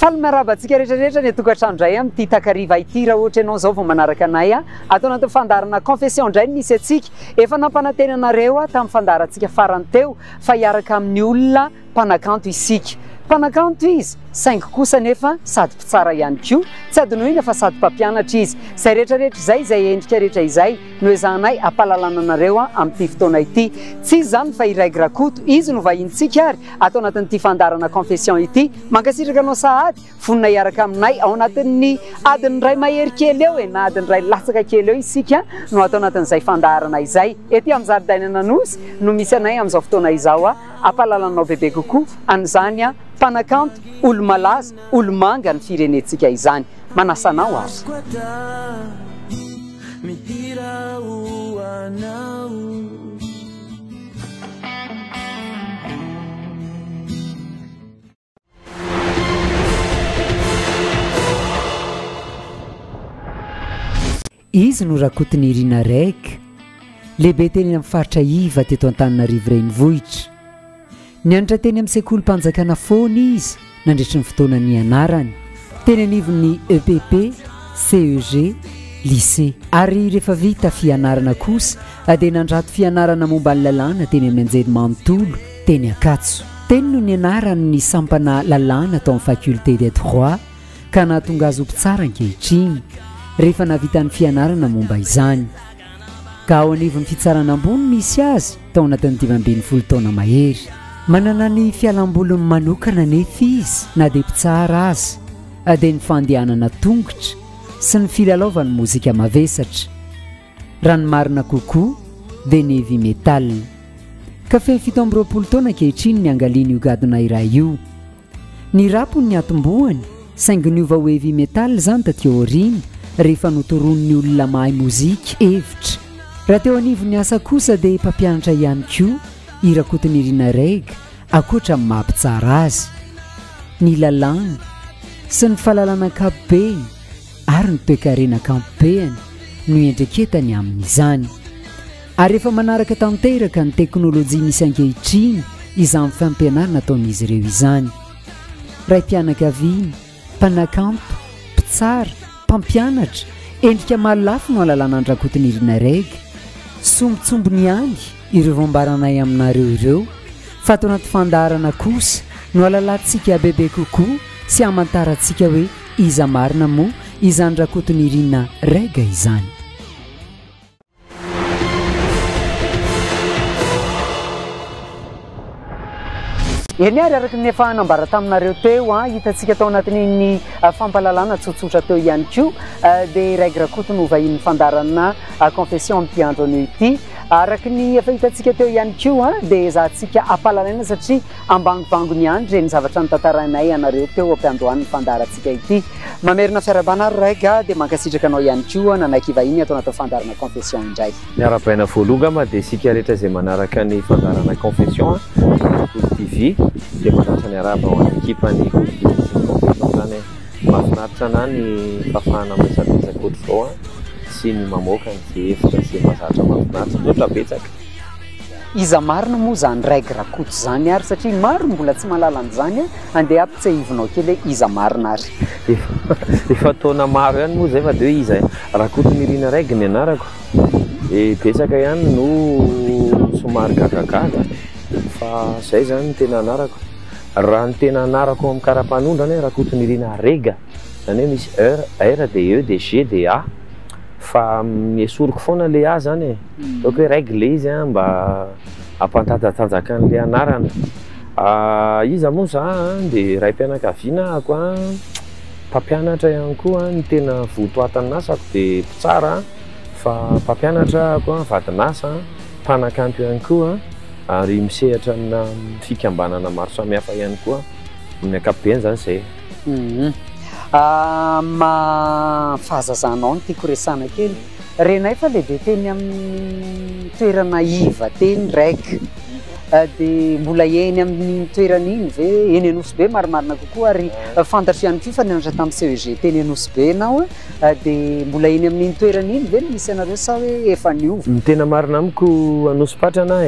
Salomarabantsika rehetrarehetra ny tokantrano indray amin'ity takariva ity raha ohatra ianao zao vao manaraka anay atao anaty fandarana confession indray misy atsika efa nampanantenanareo tamin'ny fandarantsika farany teo fa hiaraka amin'ny olona mpanakanto isika. Mpanakanto izy saingy kosa nefa sady mpitsara ihany koa, tsy adino ina fa sady mpampianatra izy. Zay rehetrarehetra izay izay endrika rehetra izay no ezahanay ampalalana anareo amin'ity fotoana ity. Tsy izy zany fa Iraiky Rakoto, izy no vahintsika ary atao anatin'ity fandarana confession ity. Mankasitraka anao sahady fonina hiaraka aminay ao anatin'ny adiny iray mahery kely eo na adiny iray latsaka kely eo isika no atao anatin'izay fandarana izay. Ety amin'ny zaridaina Nanosy no misy anay amin'izao fotoana izao ampalalanao bebe kokoa an'izany mpanakanto, olo-malaza, olo-manga ny firenetsika izany. Manasanao ary. Izy no Rakotony Irina Raiky, lehibe teny amin'ny faritra Iva teto Antananarivo renivohitra. Nianatra teny amin'ny sekolim-panjakana foana izy nandritry ny fotoana nianarany. Teny anivon'ny EPP, CEG, lycée. Ary rehefa vita fianarana kosa dia nandrato fianarana momba ny lalàna teny amin'ny anjerimanontolo teny Ankatso. Teny no nianarany ny sampana lalàna tao amin'ny faculté de droit ka nahatonga azy ho mpitsara ankehitriny rehefa navita ny fianarana momba izany. Ka ao anivon'ny fitsarana ambony misy azy tao anatin'ny 12 taona mahery. Manana ny fialambolony manokana nefa izy na dia mpitsara azy dia ny fandehanana tongotra sy ny filalaovany mozika mavesatra. Raha ny marina kokoa dia ny heavy metal. Ka 17 taona ankehitriny ny angaliany io gadona iray io. Ny rapony ny atombohany saingy niova ho heavy metal zany taty aoriana rehefa notoron'ny olona mahay mozika hevitra. Raha teo anivon'ny asa kosa dia mpampianatra ihany koa i Rakotony Irina Raiky akoatra amin'ny mampitsara azy. Ny lalàna sy ny fahalalana ankapobeny ary ny toe-karena ankapobeny no endreketany amin'izany. Ary efa manaraka tanteraka ny teknôlôjia misy ankehitriny izany fampianarana ataon'izy ireo izany. Ray mpianakaviana, mpanakanto, mpitsara, mpampianatra, endrika malafo no alalàna ny Rakotony Irina Raiky. Sombitsombony ihany ireo vambaranay aminareo ireo fa atao anaty fandarana kosa no alalantsika bebe kokoa sy amantarantsika hoe iza marina moa izany Rakotony Irina Raiky izany. Eny ary araka ny efa nambara taminareo teo hitantsika tao anatin'ny fampalalana tsotsotra teo ihany koa dia Iraiky Rakoto no vahin'ny fandarana confession amin'ity andro anio ity. Araka ny efa hitantsika teo ihany koa dia ezahantsika ampalalana satria ambangivangony ihany reny zavatra notantarainay anareo teo ampiandohan'ny fandarantsika ity. Mamerina fiarabana ary Raiky dia mankasitraka anao ihany koa nanaiky vahiny atao anaty fandarana confession indray. Miara-baina voalongama dia isika rehetra izay manaraka ny fandarana confession TV dia manaraka ny araba ao amin'ny ekipany confession zany mahafinaritra ana ny fafahana miresabetsaka ohatr'izao sy ny mamoaka ny hevitra sy mahazatra mahafinaritra loatra betsaka. Iza marina moa zany Iraiky Rakoto zany ary satria maro mbola tsy mahalala an'izany andeha ampitsahivonao kely hoe iza marina ary. Efa taona maro ihany moa zay fa dia hoe iza Rakotony Irina Raiky ny anarako. Betsaka ihany no somary gagagaga fa zay zany ny tena anarako. Raha ny tena anarako amin'ny karapanondrana Rakotony Irina Raiky zany hoe misy R dia E dia G dia A fa miesoriko foana le A zany donc hoe Raiky le izy mba ampantanjatanjaka an'le anarana. Iza moa za dia ray mpianakaviana ako mpampianatra ihany koa ny tena votoatan'asako dia mpitsara fa mpampianatra ako vadin'asa, mpanakanto ihany koa ary misehatra amina fikambanana maro samihafa ihany koa amin'ny ankapobeny zany zay. Fahazazanao ny tiako resana kely renay fa lehibe teny amin'ny toerana Iva teny Raiky dia mbola eny amin'ny toerana iny ve eny Anosy be marimarina kokoa ary fantatro ihany koa fa nianatra tamin'ny CEG teny Anosy be anao dia mbola eny amin'iny toerana iny ve misy anareo sa hoe efa niova? Ny tena marina amiko Anosy-Patrana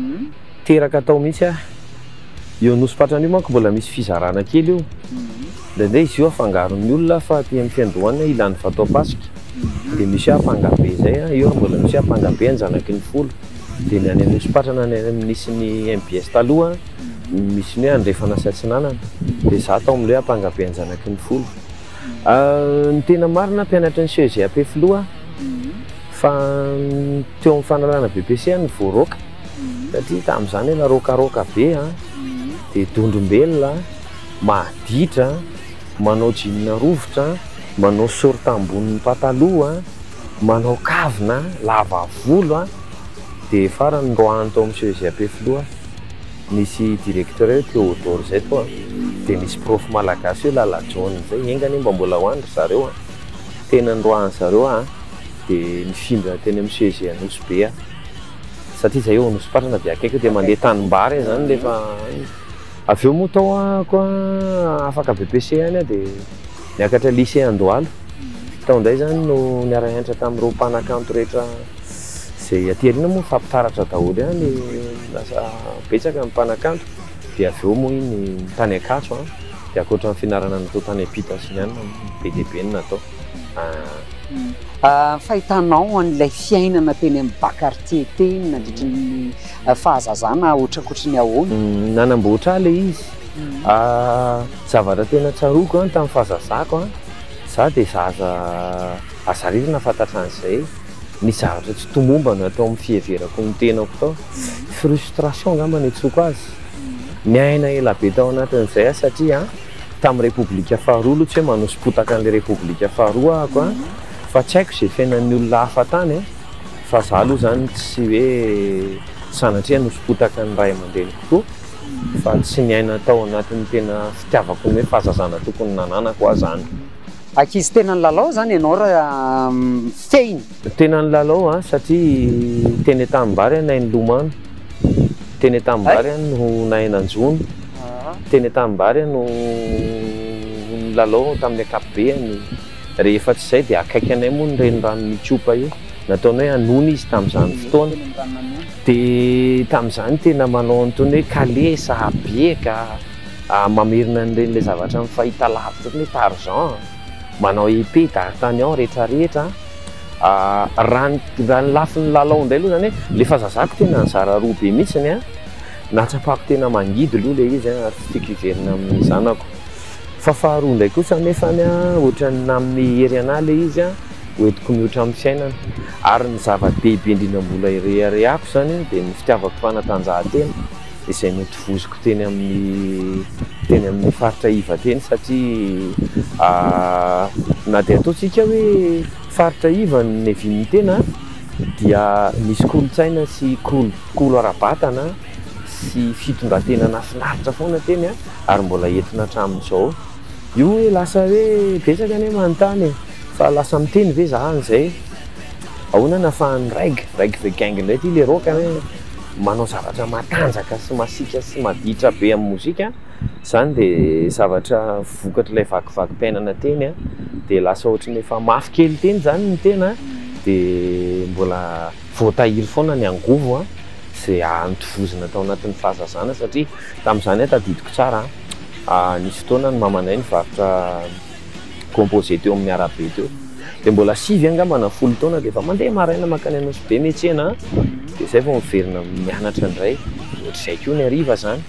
teraka tao misy io Anosy-Patrana io manko mbola misy fizarana kely io ndraindray izy io afangaron'ny olona fa aty amin'ny fiandohana ilany fataopasika dia misy apangabe zay io mbola misy apangabe anjanaky ny folo dia ny any amin'ny sopatrana nisy ny MBS taloha misy ny hoe andrefana satsinanana dia za tao amin'ilay apangabe anjanaky ny folo. Ny tena marina mpianatra ny CEGAP filoha fa teo amin'ny fanalana BPC ny voaroka satria tamin'izany hoe larokaroka be dia dondrombelona mahaditra manao jean rovotra manao sorta ambonin'ny pataloha manao kavina lava volo dia farany nroahany tao amin'ny CEGAP filoha nisy directeur hoe Théodore zay toa dia nisy prof malagasy hoe Lala John zay engany mba mbola hoandry zareo tena nroahany zareo dia nifindra teny amin'ny CEG Anosy be satria zay eo Anosy patrana dia akaiky dia mandeha tanimbary zany lefa avy eo moa tao koa afaka BPC any dia niakatra lycée Andohalo tao ndray zany no niara-hianatra tamin'ireo mpanakanto rehetra zay aty aoriana moa fampitaratra daholo any lasa betsaka ny mpanakanto dia avy eo moa iny tany Akatso dia akoatra ny fianarana natao tany Ampita sy ny any BDP natao. Fahitanao an'ilay fiainana teny amin'ny Bakartier teny nandritra ny fahazazana ohatrakoatra ny ahoana? Nanamboatra ilay izy. Zavatra tena tsaroko tamin'ny fahazazako za dia zaza azarirana fantatra an'izay ny zavatra tsy tomomba natao amin'ny fieverako ny tenako tao frustration ngamba ny tsoko azy miaina ela be tao anatin'izay satria tamin'ny Repoblika faharoa aloha tsy hoe manosim-potaka an'ilay Repoblika faharoa ahako fa tsy haiko izay fiainan'ny olona hafa tany fa za aloha zany tsy hoe sanatria nosim-potaka ny ray aman-dreny kokoa fa tsy miaina tao anatin'ny tena fitiavako ny hoe fahazazana tokony nananako zany. Ankizy tena ny lalao zany ianao raha feiny? Tena ny lalao satria teny Tanimbary nahay ny Lomano, teny Tanimbary no nahay Nanjono, teny Tanimbary no lalao tamin'ny ankapobeny. Rehefa tsy izay dia akaiky anay moa ny renirano Mitsopa io nataonay hanona izy tamin'izany fotoana dia tamin'izany tena manao an'itony hoe kalesa beka mamerina an'ireny zavatra amin'ny fahita lavitra hoe tarzan manao épée d'Artagnan rehetrarehetra raha ny lafin'ny lalao indray aloha zany hoe le fahazazako tena nizara roa be mihitsiny natsapako tena mangidy aloha le izy artistique iverina amin'ny zanako fa faharoa indray kosa nefany ohatran'ny amin'ny herinana le izy hoentiko mihoatra amin'ny fiainana ary ny zava-dehibe indrindra mbola ireako zany dia ny fitiavako fanatanjahantena izay notovoziko teny amin'ny faritra Iva teny satria na dia ataontsika hoe faritra Iva ny nevin'ny tena dia misy kolotsaina sy kolo ara-batana sy fitondratena nafinaritra foana teny ary mbola entina hatramin'izao io hoe lasa hoe betsaka ny manontany fa lasa miteny ve za an'izay ahoana nafahan'ny raigy vegangy indray ty le roka hoe manao zavatra matanjaka sy masika sy maditra be amin'ny mozika zany dia zavatra vokatra ilay vakivakim-piainana teny dia lasa ohatrany efa mafy kely teny zany ny tena dia mbola voatahiry foana ny angovo izay nitovozina tao anatin'ny fahazazana satria tamin'izany tadidiko tsara nisy fotoana ny mamanay nivarotra composé teo amin'ny arabe teo dia mbola 9 angamba na 10 taona dia efa mandeha maraina makany Anosy be mihetsena dia izay vao miverina mianatra indray ohatr'izay koa ny hariva zany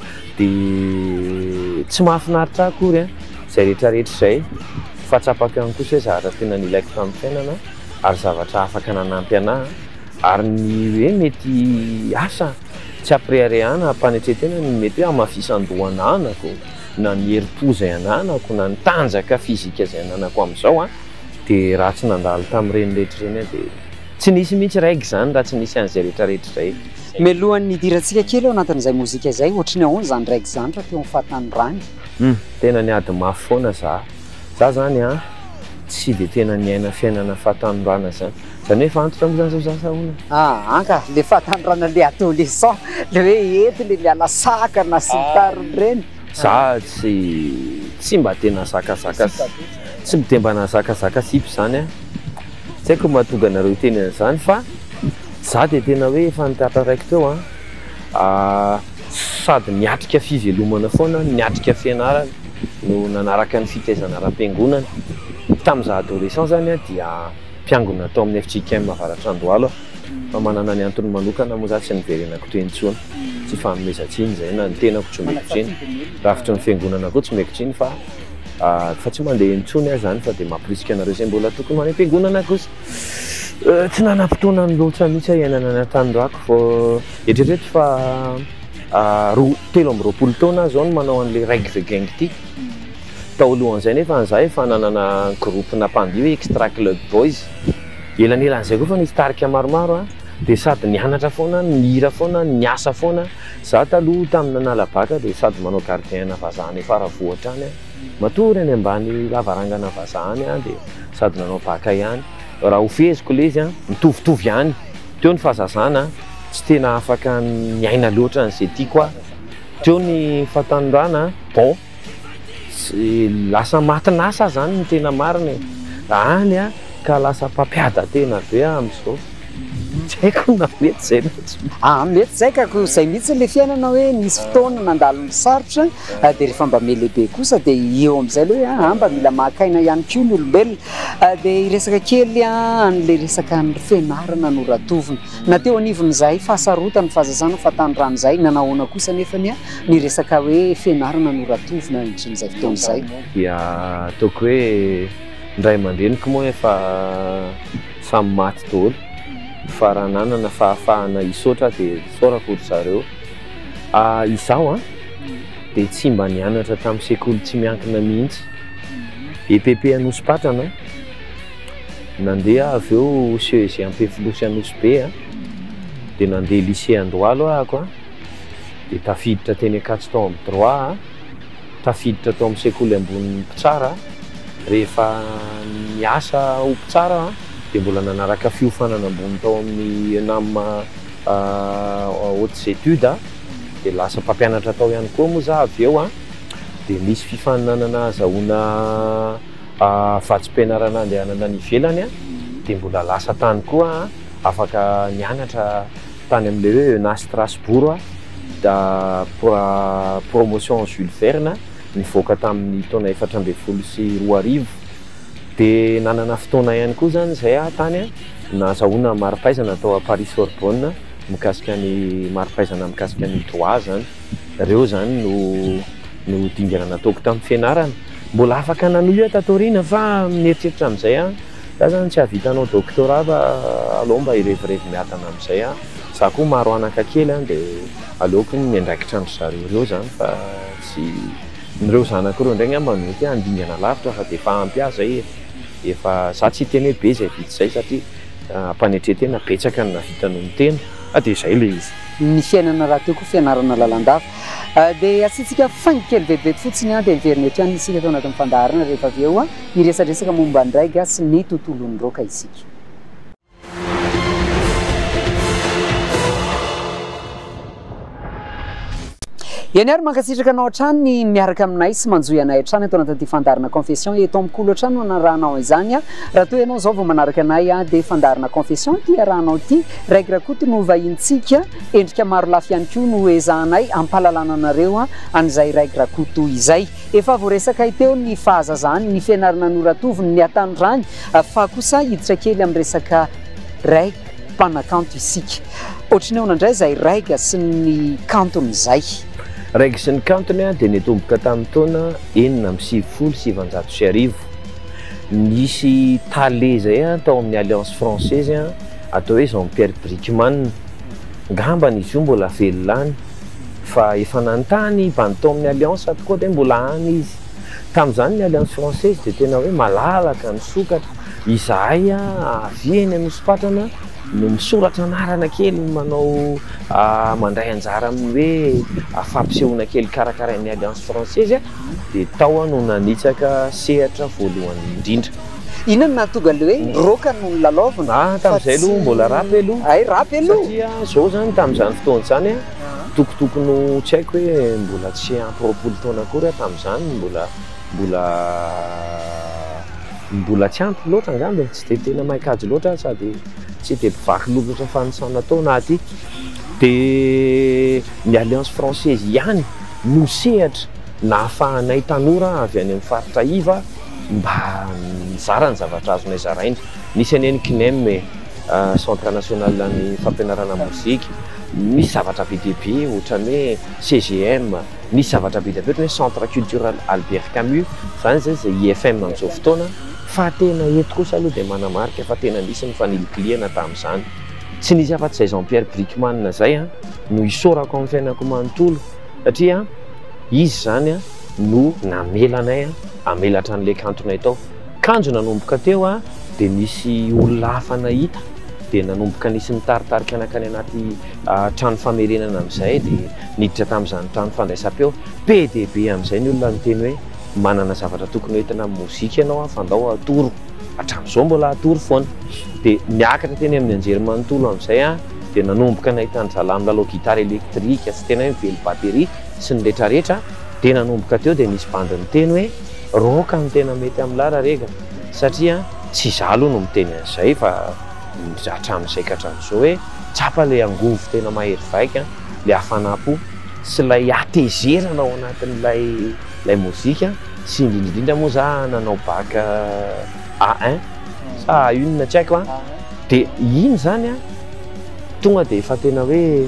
dia tsy mahafinaritra akory izay rehetrarehetra izay fa tsapako ihany kosa hoe zavatra tena nilaiko tamin'ny fiainana ary zavatra afaka nanampy anahy ary ny hoe mety asa tsy ampireharehana ampanetretena ny mety hoe amafisan-dohana anako na ny herim-po izay ananako na ny tanjaka fizika izay ananako amin'izao dia raha tsy nandalo tamin'ireny rehetrareny dia tsy nisy mihitsy raiky zany raha tsy nisy an'izay rehetrarehetra izay. Mialohan'ny hidirantsika kely eo anatin'izay mozika izay ohatrany ahoana zany raiky zany raha teo amin'ny fahatany rany? Tena niady mafy foana za zany tsy dia tena niaina fiainana fahatanorana zany zany hoe fantotra moa zany zao sahoana anka le fahatanorana le adolescent le hoe ety le miala sakana sy tariny reny za tsy mba tena sakasaka tsy mba nahazakazaka sipy zany tsy haiko mahatonga anareo teny an'izany fa za dia tena hoe efa nitatra raiky teo sady niatrika fivelomana foana niatrika fianarana no nanaraka ny fitaizana ara-piangonana. Tamin'izaho adolescent zany dia mpiangona atao amin'ny FJKM Avaratra Andohalo fa manana ny antony manokana moa za tsy niverenako toy intsony, tsy fanomezantsiny zay na ny tenako tsy mekotriny, rafitry ny fiangonana koa tsy mekotriny fa tsy mandeha intsony aho zany fa dia mampirisika anareo izay mbola tokony ho any am-piangonana kosa. Tsy nanam-potoana ny loatra mihitsy iainana ny an-tanidrako vao eritrereto fa 3-4 taona zao no manao an'ilay règle de gang ity. Tao alohan'izay nefa an'izaho efa nanana groupe nampandio hoe Extra Club Boys. Elanelan'izay koa fa nisy tarika maromaro dia sady nianatra foana, nihira foana, niasa foana. Zaho taloha tamin'ny nanala-baka dia sady manao gardien vazahany faravohatra any, matory any ambany lavarangana vazahany dia sady nanao baka ihany. Raha ho feziko lezy mitovitovy ihany. Teo ny fahazazana tsy tena afaka niaina loatra an'izay tiako aho. Teo ny fahatanorana bon lasa matinasa zany ny tena marina any ka lasa mpampiada tena be amin'izao. Tsy haiko na mety zay mety zay kako zay mihitsy le fiainana hoe nisy fotoana nandalo ny sarotra dia rehefa mba melehibe kosa dia eo amin'izay le hoe mba mila mahakaina ihany koa ny olombelona. Dia resaka kely an'le resaka ny fianarana no ratovina na teo anivon'izay fahasarotana fahazazana fahatanoran'izay nanahoana kosa nefany ny resaka hoe fianarana no ratovina indrin'izay fotoana izay. Dia ataoko hoe ndray aman-dreniko moa efa samy maty daholo fa raha nanana fahafahana hisaotra dia saorako ry zareo. Izaho dia tsy mba nianatra tamin'ny sekoly tsy miankina mihitsy. EPP Anosy-Patrana nandeha avy eo CEG Ampefilosy Anosy-Be dia nandeha lycée Andohalo ahako dia tafiditra teny Ankatso tao amin'ny droit, tafiditra tao amin'ny sekoly ambony Pitsara. Rehefa niasa ho Pitsara dia mbola nanaraka fiofanana ambony tao amin'ny NAM hautes études dia lasa mpampianatra tao ihany koa moa za avy eo dia nisy fifaninanana azahoana vatsim-pianarana andehanana any ivelany dia mbola lasa tany koa afaka nianatra tany amin'ilay hoe na Strasbourg da promotion Jules Verne nivoaka tamin'ny taona 2014 dia nanana fotoana ihany koa zany zay tany nazahoana maripaizana atao a Paris Sorbonne mikasika ny maripaizana mikasika ny droit zany. Ireo zany no dingana nataoko tamin'ny fianarana. Mbola afaka nanohy tatorina fa mieritreritra amin'izay za zany tsy havitanao doctorat fa aleo mba irevirevy miatana amin'izay za koa maro anaka kely dia aleoko miandraikitra andro zareo ireo zany fa tsy nireo zanako ireo ndray manoty andingana lavitra fa dia efa ampy azy efa za tsy teny hoe be zay vitsy zay satria mpanetretena betsaka ny navitanao ny tena dia izay le izy. Ny fiainana raha teo koa fianarana lalandava dia asitsika faingo kely vetivety fotsiny dia miverinetra ihany isika tao anatin'ny fandaharana rehefa avy eo hiresadresaka momba ny raiga sy ny tontolon'ny roka isika. Iany ary mankasitraka anao hatrany ny miaraka aminay sy manjoy anay hatrany atao anatin'ity fandarana confession eto amin'nkolo hatrany no anarahanao izany raha toa ianao zao vao manaraka anay dia fandarana confession ity arahanao ity raiky rakoto no vahintsika endrika maro lafy ihany koa no ezahanay ampahalalana anareo an'izay raiky rakoto izay efa voaresaka teo ny fahazazany ny fianarana noratoviny ny atanodrany fa kosa hiditra kely amin'ny resaka raiky mpanakanto isika ohatrany nandray izay raiky sy ny kantony izay. Raiky sy ny kantony dia nitomboka tamin'ny taona 1970. Nisy tale zay tao amin'ny Alliance Française atao hoe Jean-Pierre Brickman. Ngamba izy io mbola velona fa efa nantany tao amin'ny Alliance tokoa dia mbola any izy. Tamin'izany ny Alliance Française dia tena hoe malalaka ny sokatra. Izahay avy eny Anosy-Patrana no misoratra anarana kely manao mandray anjara amin'ny hoe fampisehoana kely karakarain'ny Alliance Française dia tao no nanitsaka sehatra voalohany indrindra. Inona nahatonga le hoe roka no lalaovina? Tamin'izay aloha mbola rapy aloha. Rapy aloha. Satria zao zany tamin'izany fotoana izany tokotokony tsy haiko hoe mbola tsy ampy 20 taona akory tamin'izany mbola tsy ampy loatra angamba tsy dia tena maikajy loatra sady tsy dia mpivaky loatra fanisana taona aty dia ny Alliance Française ihany no sehatra nahafahanay tanora avy any amin'ny faritra iva mba mizara ny zavatra azonay zaraina. Nisy any CNEM Centre National ny fampianarana mozika, misy zavatra be dia be ohatran'ny hoe CGM, misy zavatra be dia be ohatran'ny hoe Centre Culturel Albert Camus, zany zay izay IFM amin'izao fotoana. Fa tena eto kosa aloha dia manamarika fa tena nisy ny fanilikiliana tamin'izany. Tsy nisy afa-tsy izay Jean-Pierre Brickman zay no isorako amin'ny fiainako manontolo, satria izy zany no namelanay amelatra an'ilay kantonay tao. Kanjo nanomboka teo dia nisy olona hafa nahita, dia nanomboka nisy nitaritarika anakany anaty trano famerenana amin'izay, dia niditra tamin'izany trano fandraisam-peo. Be dia be amin'izay ny olona niteny hoe manana zavatra tokony hoentina mozika ianao fandao atoro, hatramin'izao mbola atoro foana. Dia niakatra teny amin'ny anjery manontolo amin'izay dia nanomboka nahita ny zalahy milalao gitara elektrika sy tena hoe mively bateria sy ny rehetrarehetra. Dia nanomboka teo dia nisy bandy niteny hoe roka no tena mety amin'ny lara rega, satria tsy izaho aloha no miteny an'izay fa hatramin'izay ka hatramin'izao hoe tsapa ilay angovo tena mahery vaika, ilay hafanapo sy ilay atezerana ao anatin'ilay mozika. Sy indrindrindrindra moa za nanao bac A1 sa A1 tsy haiko dia iny zany tonga dia efa tena hoe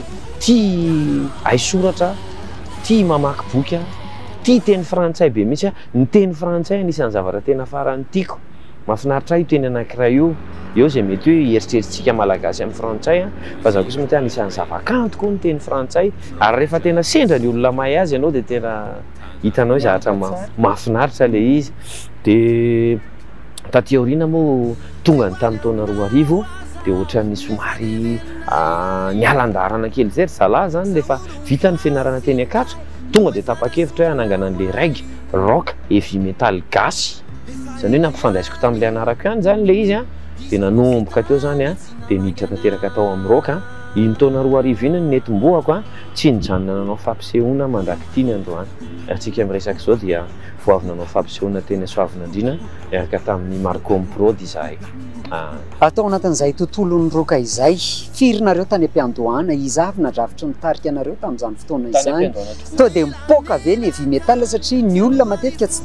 tia hay soratra, tia mamaky boky, tia teny frantsay be mihitsy. Ny teny frantsay anisan'ny zavatra tena farany tiako. Mahafinaritra io teny anankiray io, eo izay mety hoe eritreretintsika malagasy amin'ny frantsay, fa za kosa mety anisan'ny zavakanto koa ny teny frantsay. Ary rehefa tena sendra ny olona mahay azy ianao dia tena hitanao zavatra mahafinaritra ilay izy. Dia taty aoriana moa tonga ny tamin'ny taona 2000 dia ohatran'ny somary nialan-darana kely zay ry zalahy zany rehefa vita ny fianarana teny Akatra, tonga dia tapa-kevitra hoe hanangana an'ilay reggae, rock, heavy metal gasy. Zany hoe nampifandraisiko tamin'ilay anarako ihany zany ilay izy dia nanomboka teo zany dia niditra tanteraka tao amin'ny rock. Iny taona 2000 iny nentim-boako tsy nijanona nanao fampisehoana mandrakitiny androany. Antsika miresaka izao dia vao avy nanao fampisehoana teny Soavinandriana miaraka tamin'ny Marcom Prod izahay. Atao anatin'izay tontolon'ny roka izay, firinareo tany am-piandohana, izy avy nadrafitra nitarika anareo tamin'izany fotoana izany. Tonga dia mipoaka ve ny heavy metal satria ny olona matetika tsy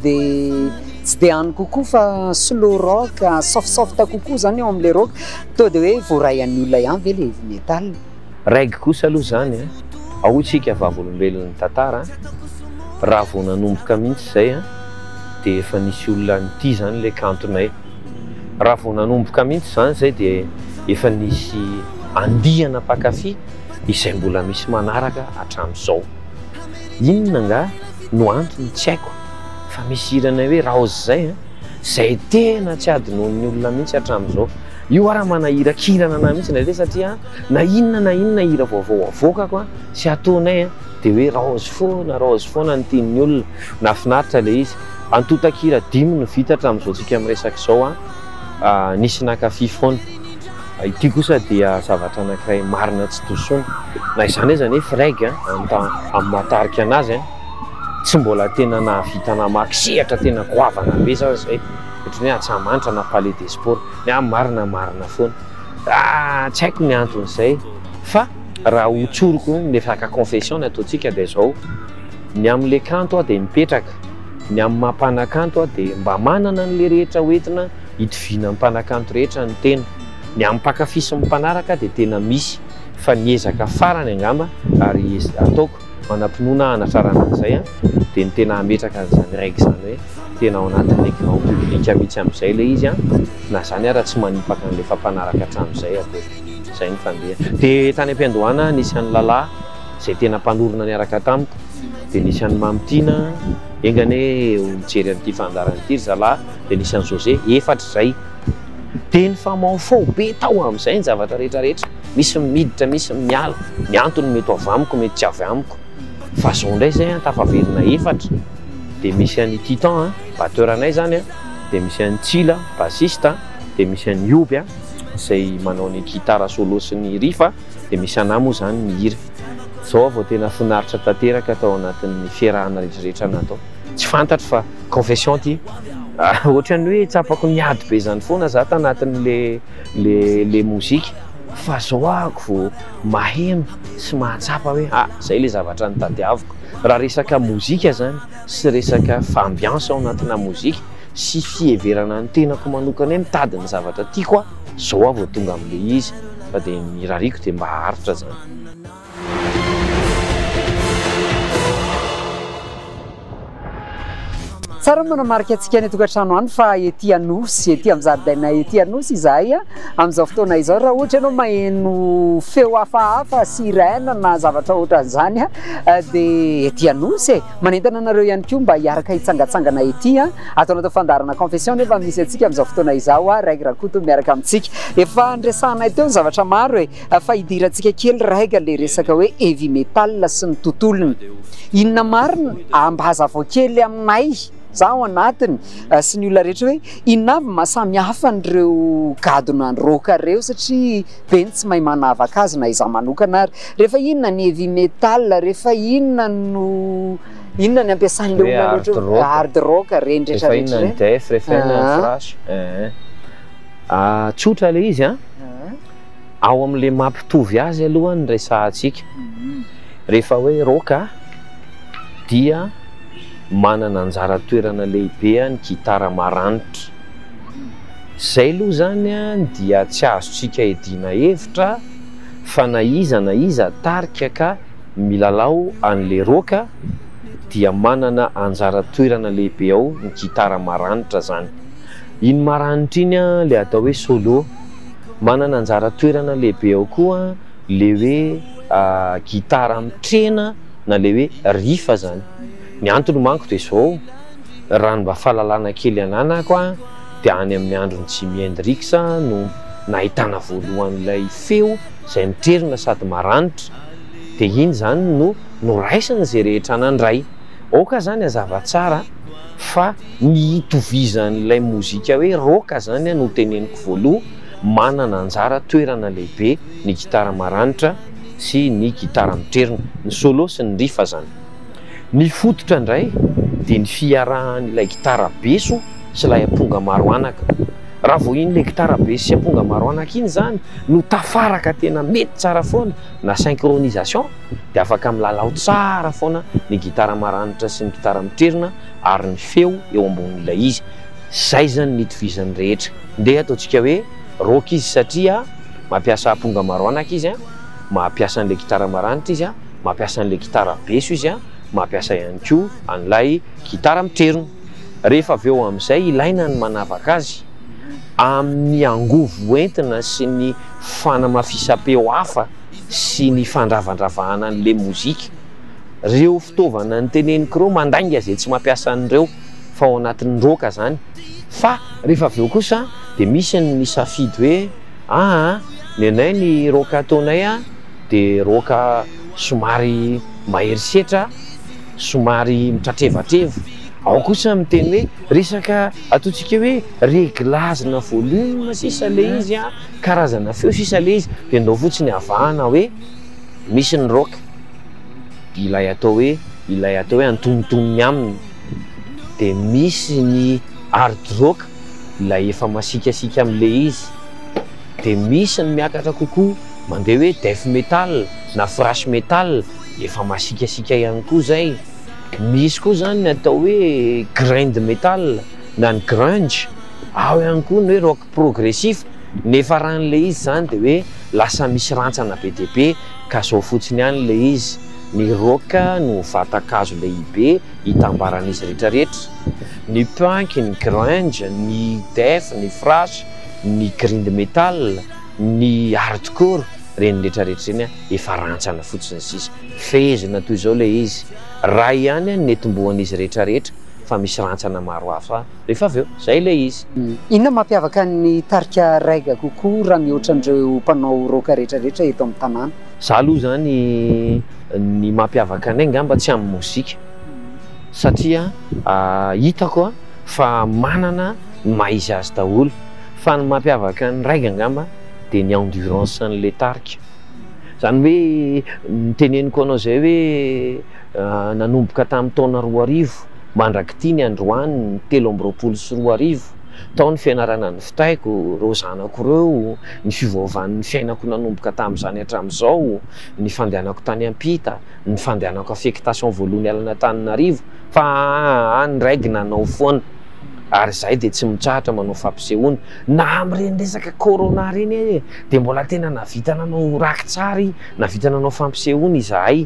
dia any kokoa fa slow rock, soft kokoa zany eo amin'ilay rock. Tonga dia hoe voaray an'ny olona ihany ve ilay heavy metal? Reggae kosa aloha zany ahoantsika vavolombelon'ny tantara, raha vao nanomboka mihitsy izay dia efa nisy olona nity zany ilay kantonay. Raha vao nanomboka mihitsy zany izay dia efa nisy andihana mpakafy izay mbola misy manaraka hatramin'izao. Inona nga no antony tsy haiko, fa misy hirana hoe raozy zay izay tena tsy adinoan'ny olona mihitsy hatramin'izao. Io raha manahirakirana ana mihitsy ndraindray satria na inona hira vaovao avoakako sy ataonay dia hoe raozy foana ny tian'ny olona. Nahafinaritra ilay izy. Antotan-kira 5 no vita hatramin'izao tsika miresaka izao nisy nankafy foana. Ity kosa dia zavatra anankiray marina tsy tosona. Na izany hoe zany hoe reggae amin'ny mahatarika anazy tsy mbola tena nahavita namaky sehatra tena goavana be zany izay. Ohatran'ny hoe Antsamanitra na Palais des Sports marina foana. Tsy haiko ny anton'izay fa raha hotsoroko ny resaka confession ataontsika dia izao. Ny amin'ilay kanto dia mipetraka, ny amin'ny mampanakanto dia mba manana n'ilay rehetra hoentina hitoviana amin'ny mpanakanto rehetra ny tena. Ny amin'ny mpakafy sy mpanaraka dia tena misy, fa niezaka farany angamba ary ataoko manam-pinoana hanatrarana an'izay dia ny tena hametraka an'izany reggae zany hoe tena ao anatin'ilay grand public mihitsy amin'izay ilay izy na zany raha tsy manipaka an'ilay fampanaraka hatramin'izay zay ny fandeha. Dia tany am-piandohana nisy an'ny lalahy izay tena mpanorona niaraka tamiko, dia nisy an'ny Mamitiana engany hoe mijery an'ity fandarana ity ry zalahy, dia nisy an'ny José, 4 zay. Dia ny famaofao be tao amin'izay ny zavatra rehetrarehetra, misy miditra, misy miala, ny antony mety avy amiko, mety tsy avy amiko. Fa zao indray zay tafaverina 4. Dia misy an'ny Titan batteur anay zany dia misy an'ny Tsila bassiste, dia misy an'ny Yoby izay manao ny gitara solo sy ny rifa, dia misy anahy moa zany mihira. Zao vao tena finaritra tanteraka tao anatin'ny fiarahana rehetrarehetra natao. Tsy fantatro fa confession ty ohatran'ny hoe tsapako miady be zany foana za tanatin'le mozika. fa zoako mahemy sy mahatsapa hoe zay le zavatra nitadiaviko raha resaka mozika zany sy resaka fambiansa ao anatina mozika sy fieverana ny tenako manokana hoe mitady ny zavatra tiako zao avao tonga amin'le izy fa dia ny rariko dia mba haritra zany. Tsara manamarika antsika ny tokantrano any fa ety Anosy, ety amin'ny zaridaina ety Anosy izahay amin'izao fotoana izao raha ohatra ianao maheno feo hafahafa sirène na zavatra ohatran'izany dia ety Anosy manentana anareo ihany koa mba hiaraka hitsangatsangana ety ataonao fandarana confession nefa misy antsika amin'izao fotoana izao Raiky Rakoto miaraka amintsika efa andresanay teo ny zavatra maro fa hidirantsika kely Raiky le resaka hoe heavy metal sy ny tontolony inona marina ambazavao kely aminay zaho anatiny sy ny olona rehetra hoe inona avy mahasamy hafa n'ireo gadona ny roka reo satria beny tsy mahay manavaka azy na izaho manokana ary rehefa inona ny heavy metal rehefa inona ny ampiasan'le olona loatra hard rock reny rehetrarehetra rehefa inona ny def rehefa inona ny thrash tsotra le izy ao amin'le mampitovy azy aloha ny resahantsika rehefa hoe roka dia manana anjara toerana lehibe ny gitara maranitra zay aloha zany dia tsy azontsika edina hevitra fa na iza tarika ka milalao an'le roka dia manana anjara toerana lehibe ao ny gitara maranitra zany. Iny maranitra iny le atao hoe solo manana anjara toerana lehibe ao koa le hoe gitara mitrena na le hoe rifa zany. Ny antony manko dia zao raha ny mba fahalalana kely ananako dia any amin'ny andron'ny Jimi Hendrix no nahitana voalohan'ilay feo izay mitrerona sady maranitra dia iny zany no noraisina izay rehetra nandray. Oka zany hazava tsara fa ny itovizan'ilay mozika hoe roka zany no teneniko voaloha manana anjara toerana lehibe ny gitara maranitra sy ny gitara mitrerona, ny solo sy ny rifa zany. Ny fototra indray dia ny fiarahan'ilay gitara beso sy ilay amponga maro anaka. Raha vao iny ilay gitara beso sy amponga maro anaka iny zany no tafaraka tena mety tsara foana na synchronisation dia afaka milalao tsara foana ny gitara maranitra sy ny gitara mitrerona ary ny feo eo ambonin'ilay izy. Zay zany ny itovizany rehetra. Ndeha ataontsika hoe rock izy satria mampiasa amponga maro anaka izy mampiasa an'ilay gitara maranitra izy mampiasa an'ilay gitara beso izy mampiasa ihany koa an'ilay gitara mitrerona. Rehefa avy eo amin'izay ilaina ny manavaka azy amin'ny angovo entina sy ny fanamafisam-peo hafa sy ny fandravandravahana an'ilay mozika. Reo fitaovana ny teneniko reo mandainga izay tsy mampiasa an'ireo fa ao anatin'ny roka zany. Fa rehefa avy eo kosa dia misy ny safidy hoe ny anay ny roka ataonay dia roka somary maherisetra somary mitratrevatreva. Ao kosa miteny hoe resaka ataontsika hoe réglage-na volume sisa le izy karazana feo sisa le izy dia ndao fotsiny avahana hoe misy ny rock ilay atao hoe antonontonony aminy, dia misy ny hard rock ilay efa masikasika amin'le izy, dia misy ny miakatra kokoa mandeha hoe death metal na thrash metal efa masikasika ihany koa zay. Misy koa zany ny atao hoe grind metal na ny grunge, ao ihany koa ny hoe rock progressif. Nefa raha n'le izy zany dia hoe lasa misy rantsana be dia be ka zao fotsiny ihany le izy. Ny rock no vatakazo lehibe hitambaran'izy rehetrarehetra. Ny punk, ny grunge, ny death, ny thrash, ny grind metal, ny hardcore reny rehetrarehetra reny efa rantsana fotsiny sisa fezina toy izao le izy. Raha ihany ny etombohan'izy rehetrarehetra fa misy rantsana maro hafa rehefa avy eo zay le izy. Inona mampiavaka ny tarika Raiga kokoa raha mihoatra an'ireo mpanao roka rehetrarehetra eto amin'ny tanàna? Za aloha zany ny mampiavaka anay ngamba tsy amin'ny mozika satria hitako fa manana maizy azy daholo, fa ny mampiavaka ny Raiga ngamba dia ny endurance n'le tarika. Zany hoe niteneniko anao zay hoe nanomboka tamin'ny taona 2000 mandraky ty ny androany 7 amby 20 sy 2000 tao ny fianarana ny fitaiko reo zanako reo, ny fivoavan'ny fiainako nanomboka tamin'izany hatramin'izao, ny fandehanako tany ampita, ny fandehanako affectation voalohany alana Antananarivo, fa ny raiky nanao foana. Ary zay dia tsy mitrahatra manao fampisehoana na amin'ireny resaka corona reny dia mbola tena navita nanao rakitsary, navita nanao fampisehoana izahay.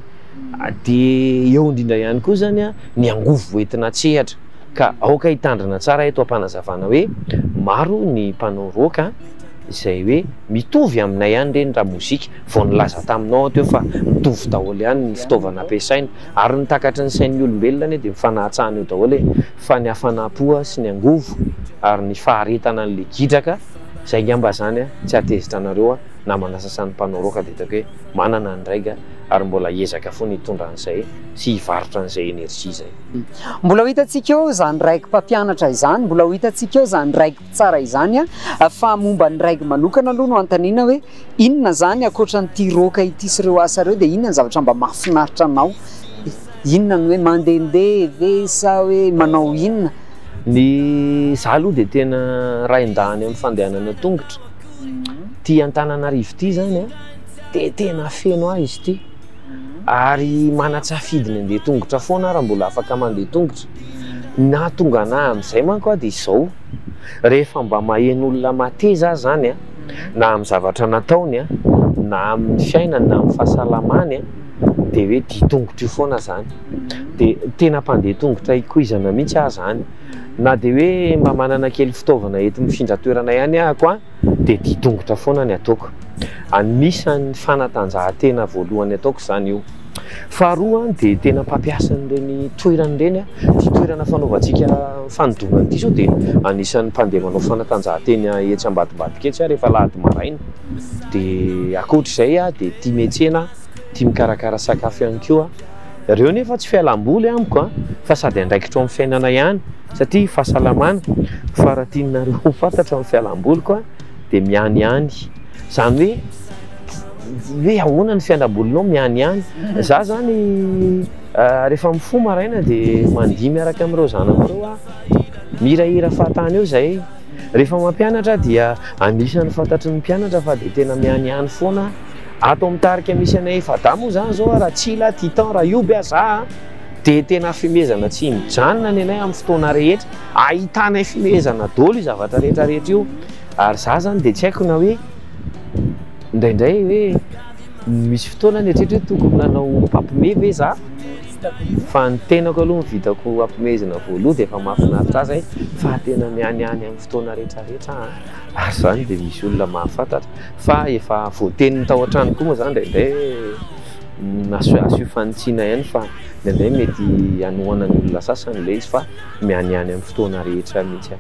Dia eo indrindra ihany koa zany ny angovo entina tsehatra, ka aoka hitandrina tsara eto ampanazavana hoe maro ny mpanao roka izay hoe mitovy aminay ihany reny raha mozika vao nilaza taminao teo fa mitovy daholo ihany ny fitaovana ampiasaina ary ny takatry ny sain'ny olombelona dia mifanahtsahana eo daholo fa ny hafanam-po sy ny angovo ary ny faharetana n'le gitraka izay ngamba zany tsy atezitra anareo na manasasany mpanao roka dia hitako hoe manana ny raika ary mbola hiezaka foana hitondra an'izay sy hivarotra an'izay energia zay. Mbola ho hitantsika eo zany raiky mpampianatra izany, mbola ho hitantsika eo zany raiky tsara izany fa momba ny raiky manokana aloha no antaniana hoe inona zany akoatra n'ity roka ity sy ireo asa ireo dia inona ny zavatra mba mahafinaritra anao, inona ny hoe mandehandeha ve sa hoe manao inona? Ny za aloha dia tena rain-dahany amin'ny fandehanana tongotra. Ty Antananarivo ity zany dia tena feno ahy izy ity ary manatsafidiny andeha tongotra foana raha mbola afaka mandeha tongotra. Na tonga anahy amin'izay manko dia izao rehefa mba maheno olona mateza zany na amin'ny zavatra nataony na amin'ny fiainany na amin'ny fahasalamany dia hoe dia tongotra io foana zany. Dia tena mpandeha tongotra ikoizana mihitsy ahy zany. Na dia hoe mba manana kely fitaovana ety mifindra toerana ihany ahako dia dia tongotra foana ny ataoko. Anisan'ny fanatanjahantena voalohany ataoko zany io. Faharoa dia tena mpampiasa n'ireny toerana ireny ty toerana fanaovantsika fanodonana ity zao dia anisan'ny mpandeha manao fanatanjahantena etsy ambadibadika etsy rehefa lahady maraina. Dia akoatr'izay dia tia miantsena, tia mikarakara sakafo ihany koa. Ireo nefa tsy fialamboly amiko fa sady andraikitra amin'ny fiainana ihany satria fahasalamana. Fa raha tianareo fantatra amin'ny fialamboly koa dia mianiany. Zany hoe ahoana ny fialambolinao mianiany. Za zany rehefa mifoha maraina dia mandihy miaraka amin'ireo zanako ireo mihirahira fahatany eo zay. Rehefa mampianatra dia anisan'ny fantatry ny mpianatra fa dia tena mianiany foana. Ato amin'ny tarika misy anay Fada moa zany zao raha Tsila, Titan, raha io biaza dia tena fimezana tsy mijanona ny anay amin'ny fotoana rehetra. Ahitanay fimezana daholo io zavatra rehetrarehetra io. Ary za zany dia tsy haiko na hoe indraindray hoe misy fotoana ny hatretra hoe tokony nanao pampime ve za, fa ny tenako aloha mivitako ampimezana voaloha dia efa mahafinaritra azy fa tena mianiany amin'ny fotoana rehetrarehetra. Ary zany dia misy olona mahafantatra fa efa voateniny tao an-trano koa moa zany indraindray aso fanitsiana ihany fa indraindray mety hanohana ny olona sasany ilay izy fa mianiany amin'ny fotoana rehetra mihitsy.